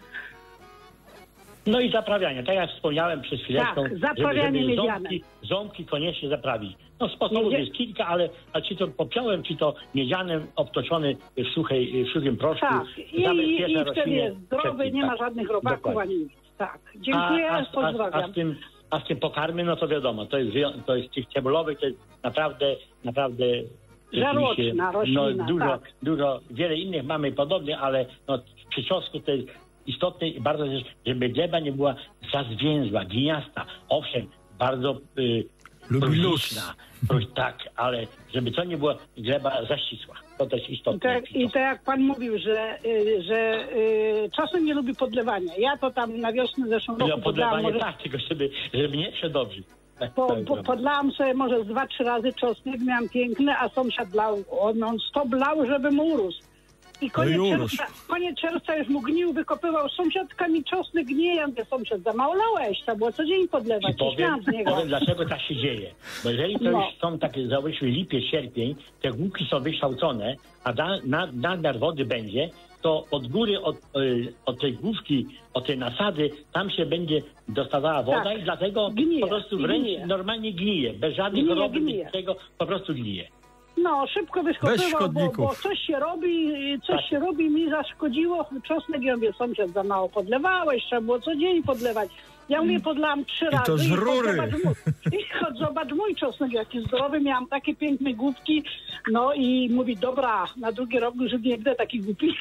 No i zaprawianie. Tak jak wspomniałem przed chwileczką, Tak, zaprawianie żeby, żeby miedzianem. ząbki, ząbki koniecznie zaprawić. No sposobów Miedzie- jest kilka, ale a czy to popiołem, czy to miedzianem obtoczony w, suchej, w suchym proszku. Tak, i, zabezpiecza i, i wtedy roślinę jest zdrowy, przed tym, nie ma tak. żadnych robaków Dokładnie. ani nic. Tak, dziękuję, a, a, a, a, pozdrawiam. z tym, a z tym pokarmy, no to wiadomo, to jest, wyją- to jest tych cebulowych, to jest naprawdę, naprawdę Żarłoczna rzeczywiście, roślina, no, dużo, tak. dużo, wiele innych mamy podobnie, ale no, przy czosnku to jest istotne i bardzo też, żeby gleba nie była zazwięzła, gliniasta. Owszem, bardzo y, Lubi próchniczna, próch- tak, ale żeby to nie była gleba zaścisła. To też I istotne. tak, I tak jak pan mówił, że, y, że y, czasem nie lubi podlewania. Ja to tam na wiosnę zeszłym No, roku podlałam, podlewanie może, tak, tylko żeby, żeby nie przedobrzyć. Tak, po, tak, po, tak. podlałam sobie może z dwa, trzy razy czosnek, miałam piękny, a sąsiad lał, on non stop lał, żeby mu urósł. I koniec, No i urósł. czerwca, koniec czerwca już mu gnił, wykopywał. Sąsiadka mi czosnek gnije. Ja mówię, sąsiad, za mało lałeś, trzeba było co dzień I podlewać. I powiem, śmiałam z niego. powiem, dlaczego tak się dzieje. Bo jeżeli to No. już są takie, załóżmy, lipie, sierpień, te łuki są wykształcone, a da, na, nadmiar wody będzie, to od góry, od, y, od tej główki, od tej nasady, tam się będzie dostawała woda Tak. i dlatego Gnije, po prostu i wręcz gnije. normalnie gnije. Bez żadnych Gnije, choroby, gnije. bez tego po prostu gnije. No, szybko Bez wyskopywał, bo, szkodników. bo coś się robi, coś Tak. się robi, mi zaszkodziło. Czosnek, ja mówię, sąsiad, za mało podlewałeś, trzeba było co dzień podlewać. Ja mówię, podlałam trzy razy. to z chodź rury. zobacz mój- I chodź, zobacz mój czosnek, jaki zdrowy, miałam takie piękne główki. No i mówi, dobra, na drugi rok już nie będę taki głupi.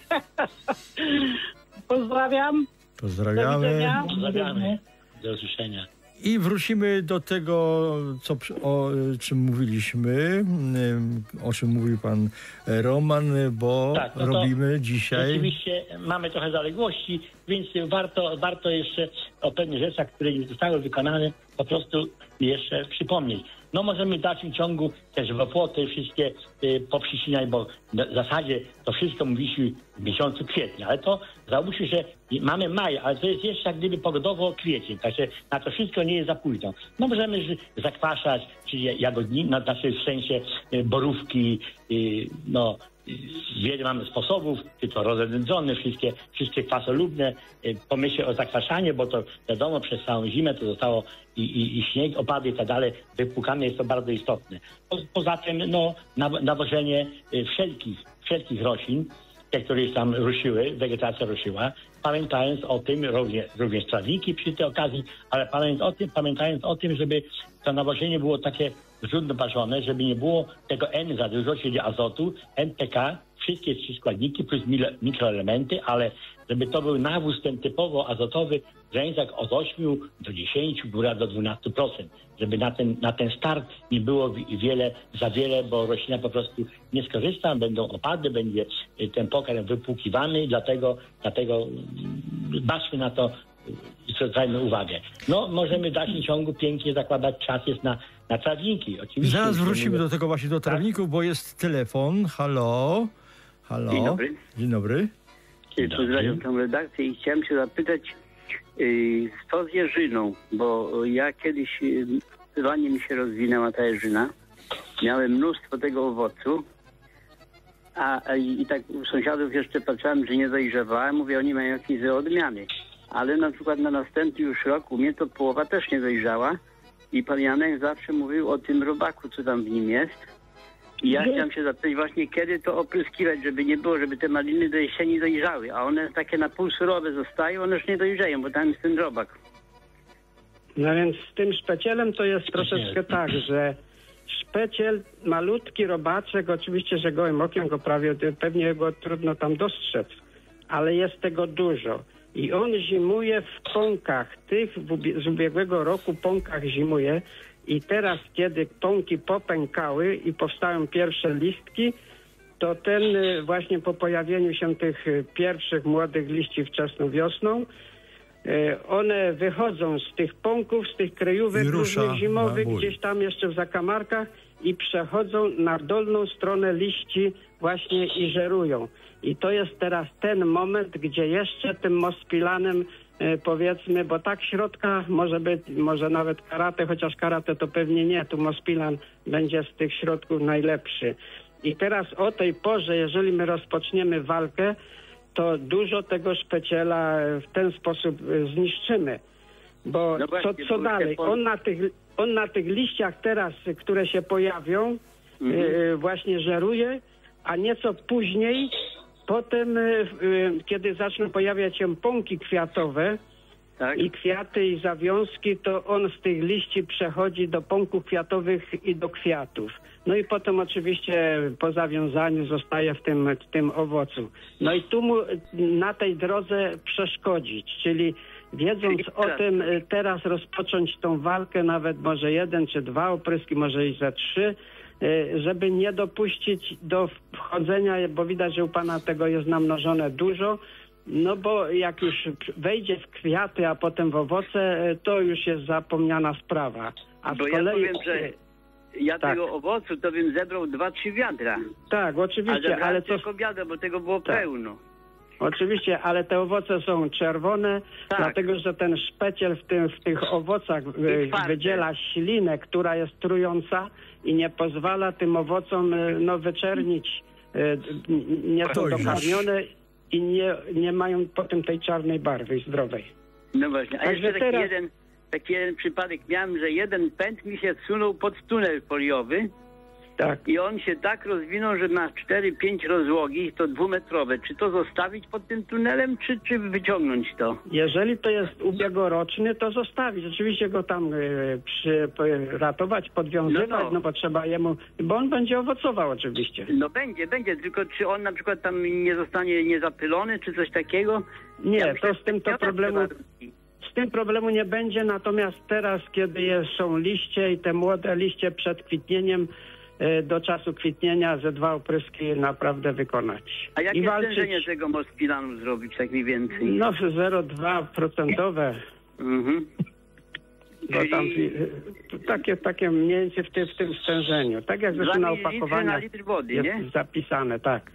Pozdrawiam. Do Pozdrawiamy. widzenia. Pozdrawiamy. Do usłyszenia. I wrócimy do tego, co, przy- o y, czym mówiliśmy, y, o czym mówił pan Roman, bo Tak, no to robimy dzisiaj... Rzeczywiście mamy trochę zaległości, więc warto, warto jeszcze o pewnych rzeczach, które nie zostały wykonane, po prostu jeszcze przypomnieć. No możemy w dalszym ciągu też w opłoty wszystkie y, poprzycinać, bo w zasadzie to wszystko mówiliśmy w miesiącu kwietnia, ale to załóżmy, że mamy maj, ale to jest jeszcze jak gdyby pogodowo kwiecień, także na to wszystko nie jest za późno. No możemy zakwaszać, czyli jagodniki, na znaczy w sensie y, borówki, y, no wiele mamy sposobów, czy to rozrędzone, wszystkie, wszystkie kwasolubne, pomyślę o zakwaszaniu, bo to wiadomo, przez całą zimę to zostało i, i, i śnieg, opady i tak dalej, wypłukane, jest to bardzo istotne. Po, poza tym, no, nawożenie wszelkich, wszelkich roślin, te, które już tam ruszyły, wegetacja ruszyła, pamiętając o tym, również, również trawniki przy tej okazji, ale pamiętając o tym, pamiętając o tym, żeby to nawożenie było takie zrównoważone, żeby nie było tego N za dużo, czyli azotu, N P K, wszystkie trzy składniki plus mikroelementy, ale żeby to był nawóz ten typowo azotowy w granicach od ośmiu do dziesięciu, góra do dwunastu procent, żeby na ten, na ten start nie było wiele, za wiele, bo roślina po prostu nie skorzysta, będą opady, będzie ten pokarm wypłukiwany, dlatego, dlatego baczmy na to, zwracajmy uwagę. No, możemy w dalszym ciągu pięknie zakładać, czas jest na, na trawniki. Oczywiście. Zaraz wrócimy do tego właśnie, do trawników, tak? Bo jest telefon. Halo? Halo? Dzień dobry. Dzień dobry. Dzień dobry. Pozdrawiam tę redakcję i chciałem się zapytać, yy, co z jeżyną, bo ja kiedyś, yy, zanim mi się rozwinęła ta jeżyna, miałem mnóstwo tego owocu, a, a i, i tak u sąsiadów jeszcze patrzyłem, że nie dojrzewałem, mówię, oni mają jakieś odmiany. Ale na przykład na następny już rok u mnie to połowa też nie dojrzała i pan Janek zawsze mówił o tym robaku, co tam w nim jest. I ja chciałem się zapytać właśnie, kiedy to opryskiwać, żeby nie było, żeby te maliny do jesieni dojrzały, a one takie na pół surowe zostają, one już nie dojrzeją, bo tam jest ten robak. No więc z tym szpecielem to jest troszeczkę tak, że szpeciel, malutki robaczek, oczywiście, że gołym okiem go prawie, pewnie go trudno tam dostrzec, ale jest tego dużo. I on zimuje w pąkach, tych z ubiegłego roku pąkach zimuje i teraz, kiedy pąki popękały i powstają pierwsze listki, to ten właśnie po pojawieniu się tych pierwszych młodych liści wczesną wiosną, one wychodzą z tych pąków, z tych kryjówek różnych zimowych, gdzieś tam jeszcze w zakamarkach i przechodzą na dolną stronę liści właśnie i żerują. I to jest teraz ten moment, gdzie jeszcze tym mospilanem e, powiedzmy, bo tak środka może być, może nawet karate, chociaż karate to pewnie nie, tu mospilan będzie z tych środków najlepszy. I teraz o tej porze, jeżeli my rozpoczniemy walkę, to dużo tego szpeciela w ten sposób zniszczymy. Bo no właśnie, co, co dalej? On na, tych, on na tych liściach teraz, które się pojawią, mhm. y, właśnie żeruje, a nieco później, potem, y, y, kiedy zaczną pojawiać się pąki kwiatowe, tak. I kwiaty i zawiązki, to on z tych liści przechodzi do pąków kwiatowych i do kwiatów. No i potem oczywiście po zawiązaniu zostaje w tym, w tym owocu. No i tu mu na tej drodze przeszkodzić, czyli wiedząc o tym, teraz rozpocząć tą walkę, nawet może jeden czy dwa opryski, może i ze trzy, żeby nie dopuścić do wchodzenia, bo widać, że u pana tego jest namnożone dużo. No bo jak już wejdzie w kwiaty, a potem w owoce, to już jest zapomniana sprawa. A bo z kolei... ja powiem, że ja tak. tego owocu to bym zebrał dwa, trzy wiadra. Tak, oczywiście, ale, ale to... tylko wiadra, bo tego było tak. pełno. Oczywiście, ale te owoce są czerwone, tak. dlatego że ten szpeciel w, tym, w tych owocach wydziela ślinę, która jest trująca i nie pozwala tym owocom no, wyczernić. Nie są dokarmione i nie, nie mają potem tej czarnej barwy zdrowej. No właśnie, a Także jeszcze taki, teraz... jeden, taki jeden przypadek miałem, że jeden pęd mi się wsunął pod tunel foliowy. Tak. I on się tak rozwinął, że ma cztery pięć rozłogi, to dwumetrowe. Czy to zostawić pod tym tunelem, czy, czy wyciągnąć to? Jeżeli to jest ubiegłoroczny, to zostawić. Oczywiście go tam y, przy, y, ratować, podwiązywać, no, no. no bo trzeba jemu, bo on będzie owocował oczywiście. No będzie, będzie, tylko czy on na przykład tam nie zostanie niezapylony, czy coś takiego? Nie, ja myślę, to z tym to problemu... Z tym problemu nie będzie, natomiast teraz, kiedy jest, są liście i te młode liście przed kwitnieniem, do czasu kwitnienia ze dwa opryski naprawdę wykonać. A jakie stężenie tego mospilanu zrobić, tak mniej więcej? No zero przecinek dwa procentowe. Mhm. Bo tam Czyli takie, takie mniej więcej w tym, w tym stężeniu. Tak jak dwa zresztą na mililitry opakowaniach na litr wody, jest nie? zapisane, tak.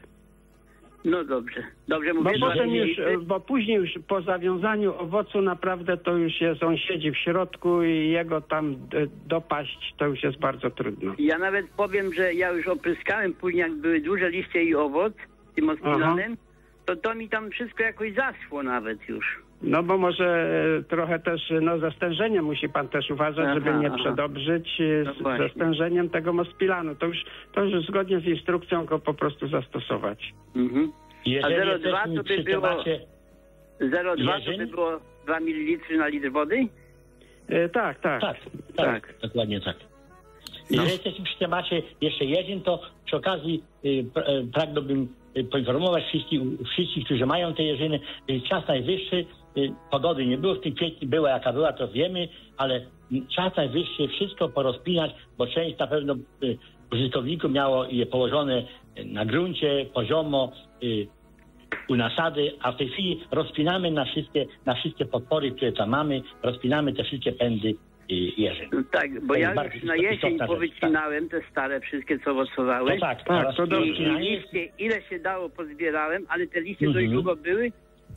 No dobrze. Dobrze Bo mówię, dwa potem już, mililitry? bo później już po zawiązaniu owocu naprawdę to już jest, on siedzi w środku i jego tam e, dopaść to już jest bardzo trudno. Ja nawet powiem, że ja już opryskałem później, jak były duże liście i owoc tym ospilanem, to to mi tam wszystko jakoś zaschło nawet już. No bo może e, trochę też, no ze stężeniem musi pan też uważać, Aha, żeby nie aha. przedobrzyć e, No z, właśnie. ze stężeniem tego mospilanu. To już, to już zgodnie z instrukcją go po prostu zastosować. Mhm. A Jeżeli zero przecinek dwa jesteśmy to by przy było temacie zero przecinek dwa to by jeżyn? było dwa mililitry na litr wody? E, tak, tak. Tak, tak, dokładnie tak. Jeżeli jesteśmy przy temacie jeszcze jeżyn, to przy okazji y, pr- y, pragnąłbym y, poinformować wszystkich, wszystkich, którzy mają te jeżyny, y, czas najwyższy, y, pogody nie było w tym kwietniu, była jaka była, to wiemy, ale y, czas najwyższy wszystko porozpinać, bo część na pewno y, użytkowników miało je położone y, na gruncie, poziomo, y, u nasady, a w tej chwili rozpinamy na wszystkie, na wszystkie podpory, które tam mamy, rozpinamy te wszystkie pędy y, jeżyn. No tak, bo To ja jest bardzo już na istotna jesień rzecz, powycinałem te stare wszystkie, co owocowały. No tak, Tak, teraz to dobrze. I, I rozpinanie jest- liście, ile się dało, pozbierałem, ale te liście Mhm. dość długo były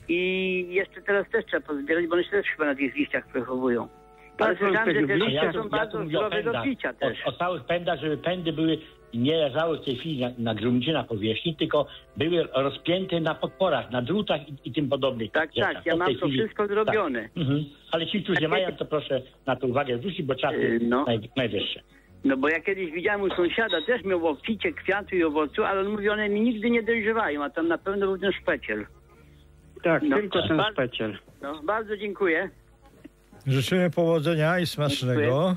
i jeszcze teraz też trzeba pozbierać, bo one się też chyba na tych liściach przechowują. Ale Tak, słyszałem, no, że te tych liście Ja tu- są ja bardzo tu mówię o zdrowe do pędach. picia też. O, o całych pędach, żeby pędy były nie leżały w tej chwili na, na gruncie, na powierzchni, tylko były rozpięte na podporach, na drutach i, i tym podobnych Tak, rzeczach. tak, ja w mam tej to chwili- wszystko zrobione. Tak. Mhm. Ale ci, którzy nie mają, to proszę na to uwagę zwrócić, bo czasy Yy, no. naj, najwyższe. No bo ja kiedyś widziałem u sąsiada, też miał obficie kwiatu i owocu, ale on mówi, one mi nigdy nie dojrzewają, a tam na pewno był ten szpeciel. Tak, No, tylko ten bardzo- speciel. No, bardzo dziękuję. Życzymy powodzenia i smacznego.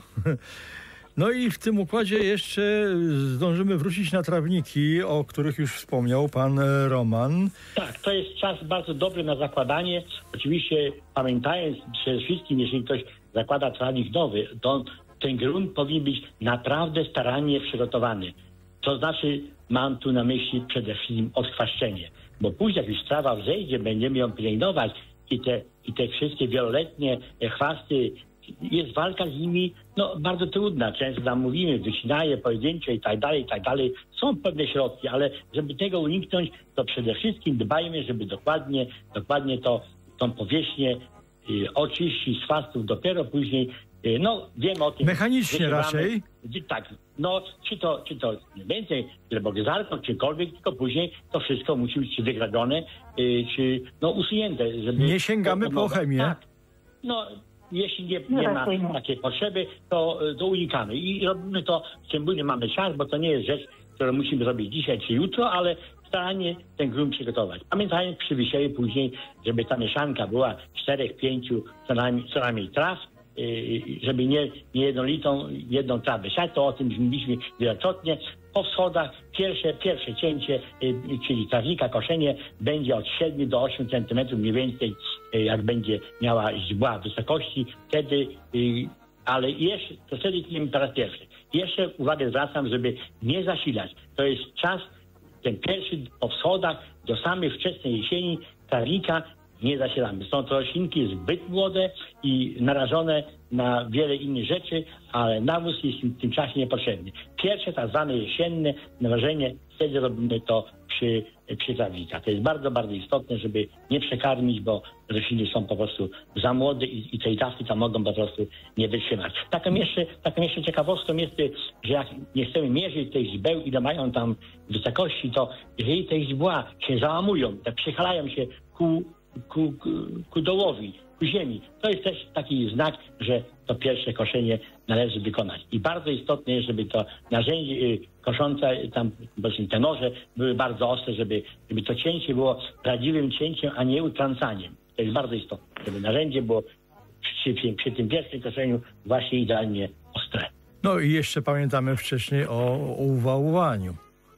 No i w tym układzie jeszcze zdążymy wrócić na trawniki, o których już wspomniał pan Roman. Tak, to jest czas bardzo dobry na zakładanie. Oczywiście pamiętając przede wszystkim, jeżeli ktoś zakłada trawnik nowy, to ten grunt powinien być naprawdę starannie przygotowany. To znaczy, mam tu na myśli przede wszystkim odchwaszczenie. Bo później jak już trawa wzejdzie, będziemy ją pielęgnować i te, i te wszystkie wieloletnie chwasty, jest walka z nimi no, bardzo trudna. Często tam mówimy, wycinaje pojedyncze i tak dalej, i tak dalej. Są pewne środki, ale żeby tego uniknąć, to przede wszystkim dbajmy, żeby dokładnie, dokładnie to, tą powierzchnię y, oczyścić z chwastów, dopiero później, y, no wiemy o tym. Mechanicznie wysiewamy. raczej? Tak, no czy to, czy to więcej glebogyzarką, czykolwiek, tylko później to wszystko musi być wygrabione, y, czy no usunięte. Żeby Nie sięgamy po chemię. Tak. No, jeśli nie, No nie tak, ma pojmę. takiej potrzeby, to, to unikamy. I robimy to, szczególnie mamy czas, bo to nie jest rzecz, którą musimy zrobić dzisiaj czy jutro, ale staranie ten grunt przygotować. Pamiętajmy przy wysiewie później, żeby ta mieszanka była czterech, pięciu co najmniej, co najmniej traw, yy, żeby nie, nie jednolitą, jedną trawę siać, to o tym mówiliśmy wielokrotnie. Po wschodach pierwsze, pierwsze cięcie, yy, czyli trawnika, koszenie będzie od siedmiu do ośmiu centymetrów mniej więcej, yy, jak będzie miała źdźbła wysokości, wtedy, yy, ale jeszcze, to wtedy tniemy po raz pierwszy. Jeszcze uwagę zwracam, żeby nie zasilać. To jest czas, ten pierwszy po wschodach do samej wczesnej jesieni trawnika nie zasilamy. Są to roślinki zbyt młode i narażone na wiele innych rzeczy, ale nawóz jest im w tym czasie niepotrzebny. Pierwsze tak zwane jesienne naważenie, wtedy robimy to przy, przy trawnikach. To jest bardzo, bardzo istotne, żeby nie przekarmić, bo rośliny są po prostu za młode i, i tej dawki tam mogą po prostu nie wytrzymać. Taką jeszcze, taką jeszcze ciekawostką jest, że jak nie chcemy mierzyć tych źdźbeł, ile mają tam wysokości, to jeżeli te źdźbła się załamują, tak przychalają się ku Ku, ku, ku dołowi, ku ziemi. To jest też taki znak, że to pierwsze koszenie należy wykonać. I bardzo istotne jest, żeby to narzędzie y, koszące, tam właśnie te noże były bardzo ostre, żeby, żeby to cięcie było prawdziwym cięciem, a nie utrącaniem. To jest bardzo istotne, żeby narzędzie było przy, przy, przy tym pierwszym koszeniu właśnie idealnie ostre. No i jeszcze pamiętamy wcześniej o, o uwałowaniu.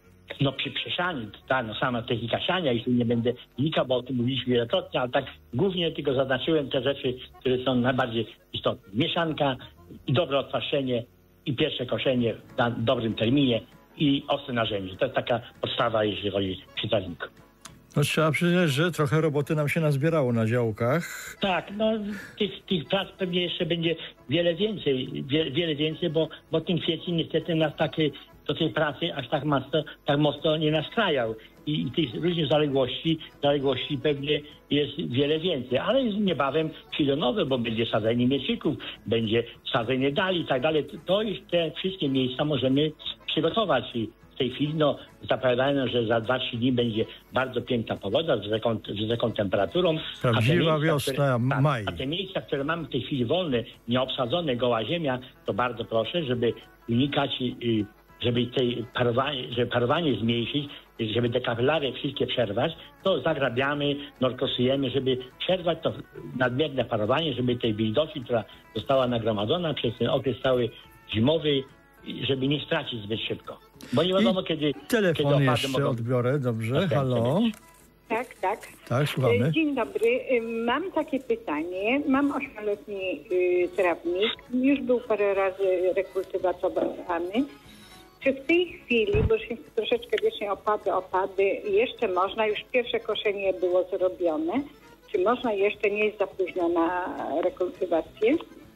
No przy przesianiu, ta no, sama technika siania, jeśli nie będę wnikał, bo o tym mówiliśmy wielokrotnie, ale tak głównie tylko zaznaczyłem te rzeczy, które są najbardziej istotne. Mieszanka i dobre odpaszczenie i pierwsze koszenie w dobrym terminie i ostre narzędzie. To jest taka podstawa, jeśli chodzi przy trawniku. No trzeba przyznać, że trochę roboty nam się nazbierało na działkach. Tak, no tych, tych prac pewnie jeszcze będzie wiele więcej, wiele, wiele więcej, bo, bo ten kwiecień niestety nas takie, do tej pracy aż tak mocno, tak mocno nie nastrajał. I, i tych różnych zaległości, zaległości pewnie jest wiele więcej, ale niebawem przyjdą nowe, bo będzie sadzenie mieczyków, będzie sadzenie dali i tak dalej. To już te wszystkie miejsca możemy przygotować. I w tej chwili no, zapowiadają, że za dwa trzy dni będzie bardzo piękna pogoda z wysoką, z wysoką temperaturą. Prawdziwa wiosna, które, maj. A te miejsca, które mamy w tej chwili wolne, nieobsadzone, goła ziemia, to bardzo proszę, żeby unikać, żeby tej parowanie, żeby parowanie zmniejszyć, żeby te kapilary wszystkie przerwać, to zagrabiamy, norkosujemy, żeby przerwać to nadmierne parowanie, żeby tej wilgoci, która została nagromadzona przez ten okres cały zimowy, żeby nie stracić zbyt szybko. Bo nie wiadomo, I kiedy... telefon kiedy jeszcze mogą... odbiorę, dobrze, Okay, halo. Tak, tak. Tak, słuchamy. Dzień dobry. Mam takie pytanie. Mam ośmioletni trawnik. Już był parę razy rekultywatowany. Czy w tej chwili, bo już jest troszeczkę wiecznie opady, opady, jeszcze można, już pierwsze koszenie było zrobione, czy można jeszcze, nie jest za późno na rekultywację?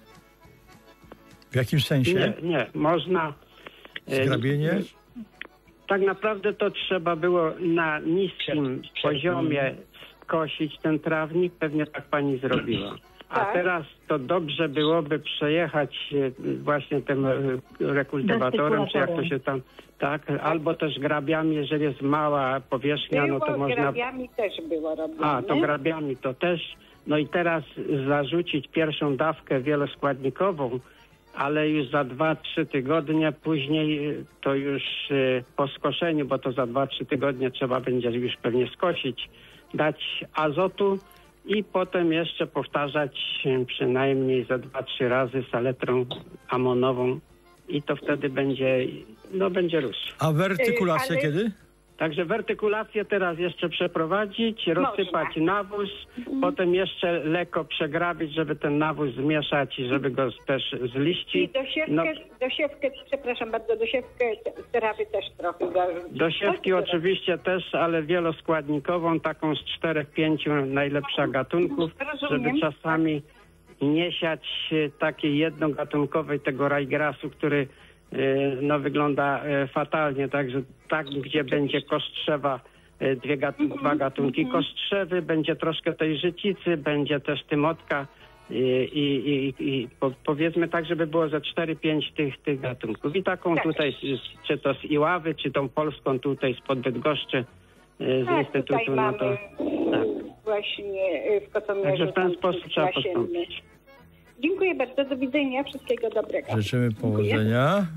W jakim sensie? Nie, nie, można. Zgrabienie? Tak naprawdę to trzeba było na niskim poziomie kosić ten trawnik, pewnie tak pani zrobiła. A Tak. teraz to dobrze byłoby przejechać właśnie tym rekultywatorem, czy jak to się tam, tak, albo też grabiami, jeżeli jest mała powierzchnia, no to Było, można... grabiami też było robione. A, to grabiami to też. No i teraz zarzucić pierwszą dawkę wieloskładnikową, ale już za dwa trzy tygodnie, później to już po skoszeniu, bo to za dwa trzy tygodnie trzeba będzie już pewnie skosić, dać azotu i potem jeszcze powtarzać przynajmniej za dwa trzy razy saletrą amonową i to wtedy będzie, no będzie rósł. A wertykulacja Ale- kiedy? Także wertykulację teraz jeszcze przeprowadzić, rozsypać nawóz, potem jeszcze lekko przegrabić, żeby ten nawóz zmieszać i żeby go też z I liści... dosiewkę, No, dosiewkę, przepraszam bardzo, dosiewkę trawy też trochę zarzucić. dosiewki oczywiście też, ale wieloskładnikową, taką z czterech, pięciu najlepszych gatunków, Rozumiem. żeby czasami nie siać e, takiej jednogatunkowej tego rajgrasu, który e, no, wygląda e, fatalnie, także tak, gdzie będzie kostrzewa, e, dwie gat- dwa gatunki kostrzewy, będzie troszkę tej życicy, będzie też tymotka i, i, i, i po, powiedzmy tak, żeby było ze cztery pięć tych, tych gatunków. I taką Tak. tutaj, z- czy to z Iławy, czy tą polską tutaj spod Bydgoszczy, e, z Tak, Instytutu, tutaj no mamy to tak. właśnie y, w Kotomierzu. Także w ten tam sposób punkt trzeba nasienny. postąpić. Dziękuję bardzo, do widzenia, wszystkiego dobrego. Życzymy powodzenia.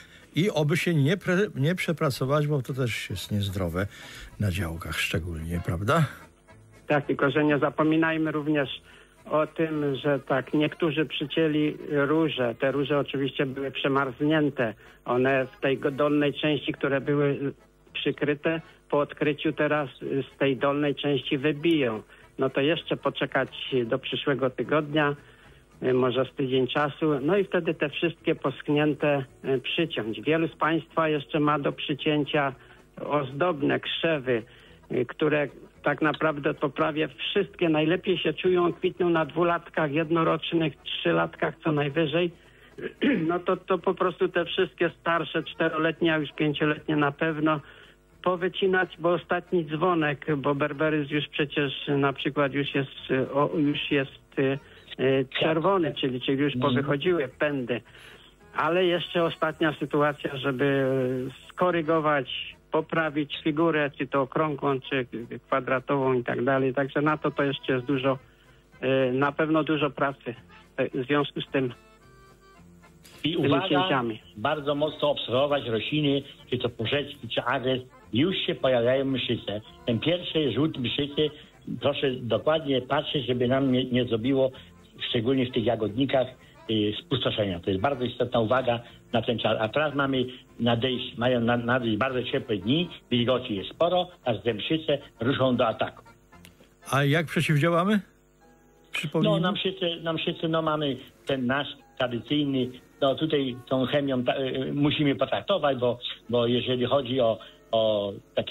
I oby się nie, pre, nie przepracować, bo to też jest niezdrowe na działkach szczególnie, prawda? Tak, tylko że nie zapominajmy również o tym, że tak, niektórzy przycięli róże. Te róże oczywiście były przemarznięte. One w tej dolnej części, które były przykryte, po odkryciu teraz z tej dolnej części wybiją. No to jeszcze poczekać do przyszłego tygodnia, może z tydzień czasu, no i wtedy te wszystkie poschnięte przyciąć. Wielu z Państwa jeszcze ma do przycięcia ozdobne krzewy, które tak naprawdę to prawie wszystkie najlepiej się czują, kwitną na dwulatkach jednorocznych, trzylatkach co najwyżej. No to, to po prostu te wszystkie starsze, czteroletnie, a już pięcioletnie na pewno powycinać, bo ostatni dzwonek, bo berberys już przecież na przykład już jest, o, już jest y, y, czerwony, czyli, czyli już powychodziły pędy. Ale jeszcze ostatnia sytuacja, żeby skorygować, poprawić figurę, czy to okrągłą, czy kwadratową i tak dalej. Także na to to jeszcze jest dużo, y, na pewno dużo pracy w związku z tym. I uwaga, bardzo mocno obserwować rośliny, czy to porzeczki, czy agres. Już się pojawiają mszyce. Ten pierwszy rzut mszycy, proszę dokładnie patrzeć, żeby nam nie, nie zrobiło, szczególnie w tych jagodnikach, yy, spustoszenia. To jest bardzo istotna uwaga na ten czas. A teraz mamy nadejść, mają nadejść bardzo ciepłe dni, wilgoci jest sporo, a te mszyce ruszą do ataku. A jak przeciwdziałamy? No na mszyce, na mszyce no mamy ten nasz tradycyjny, no tutaj tą chemią ta, y, musimy potraktować, bo, bo jeżeli chodzi o, o takie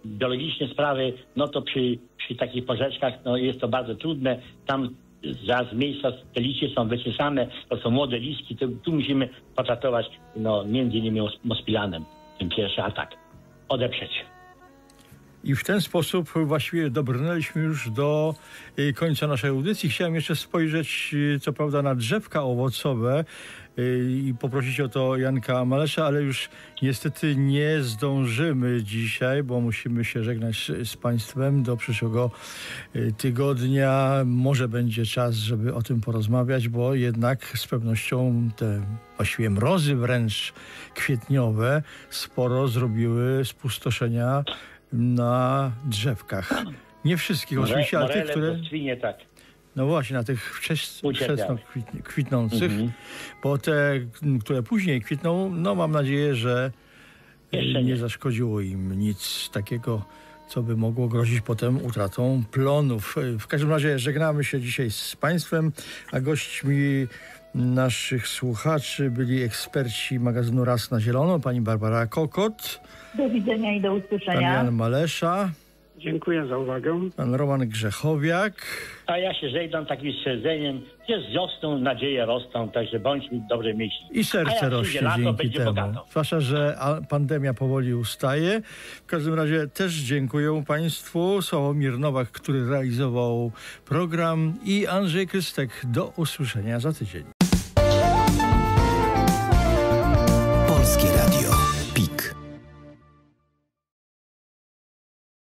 biologiczne sprawy, no to przy, przy takich porzeczkach no jest to bardzo trudne. Tam zaraz miejsca, te liście są wyczesane, to są młode listki, to, tu musimy potraktować no, między innymi mospilanem, ten pierwszy atak, odeprzeć. I w ten sposób właściwie dobrnęliśmy już do końca naszej audycji. Chciałem jeszcze spojrzeć, co prawda, na drzewka owocowe i poprosić o to Janka Malesza, ale już niestety nie zdążymy dzisiaj, bo musimy się żegnać z Państwem do przyszłego tygodnia. Może będzie czas, żeby o tym porozmawiać, bo jednak z pewnością te właściwie mrozy wręcz kwietniowe sporo zrobiły spustoszenia na drzewkach. Nie wszystkich oczywiście, ale tych, które... Świnie, tak. No właśnie, na tych wczes... wczesno kwit... kwitnących, mm-hmm. bo te, które później kwitną, no mam nadzieję, że nie. nie zaszkodziło im nic takiego, co by mogło grozić potem utratą plonów. W każdym razie żegnamy się dzisiaj z Państwem, a gośćmi naszych słuchaczy byli eksperci magazynu Raz na Zielono, pani Barbara Kokot. Do widzenia i do usłyszenia. Pan Jan Malesza. Dziękuję za uwagę. Pan Roman Grzechowiak. A ja się żegnam takim stwierdzeniem, że z wiosną nadzieje rosną, także bądźmy dobre myśli. I serce rośnie lato, dzięki temu. Bogato. Zwłaszcza, że pandemia powoli ustaje. W każdym razie też dziękuję Państwu. Sławomir Nowak, który realizował program, i Andrzej Krystek. Do usłyszenia za tydzień.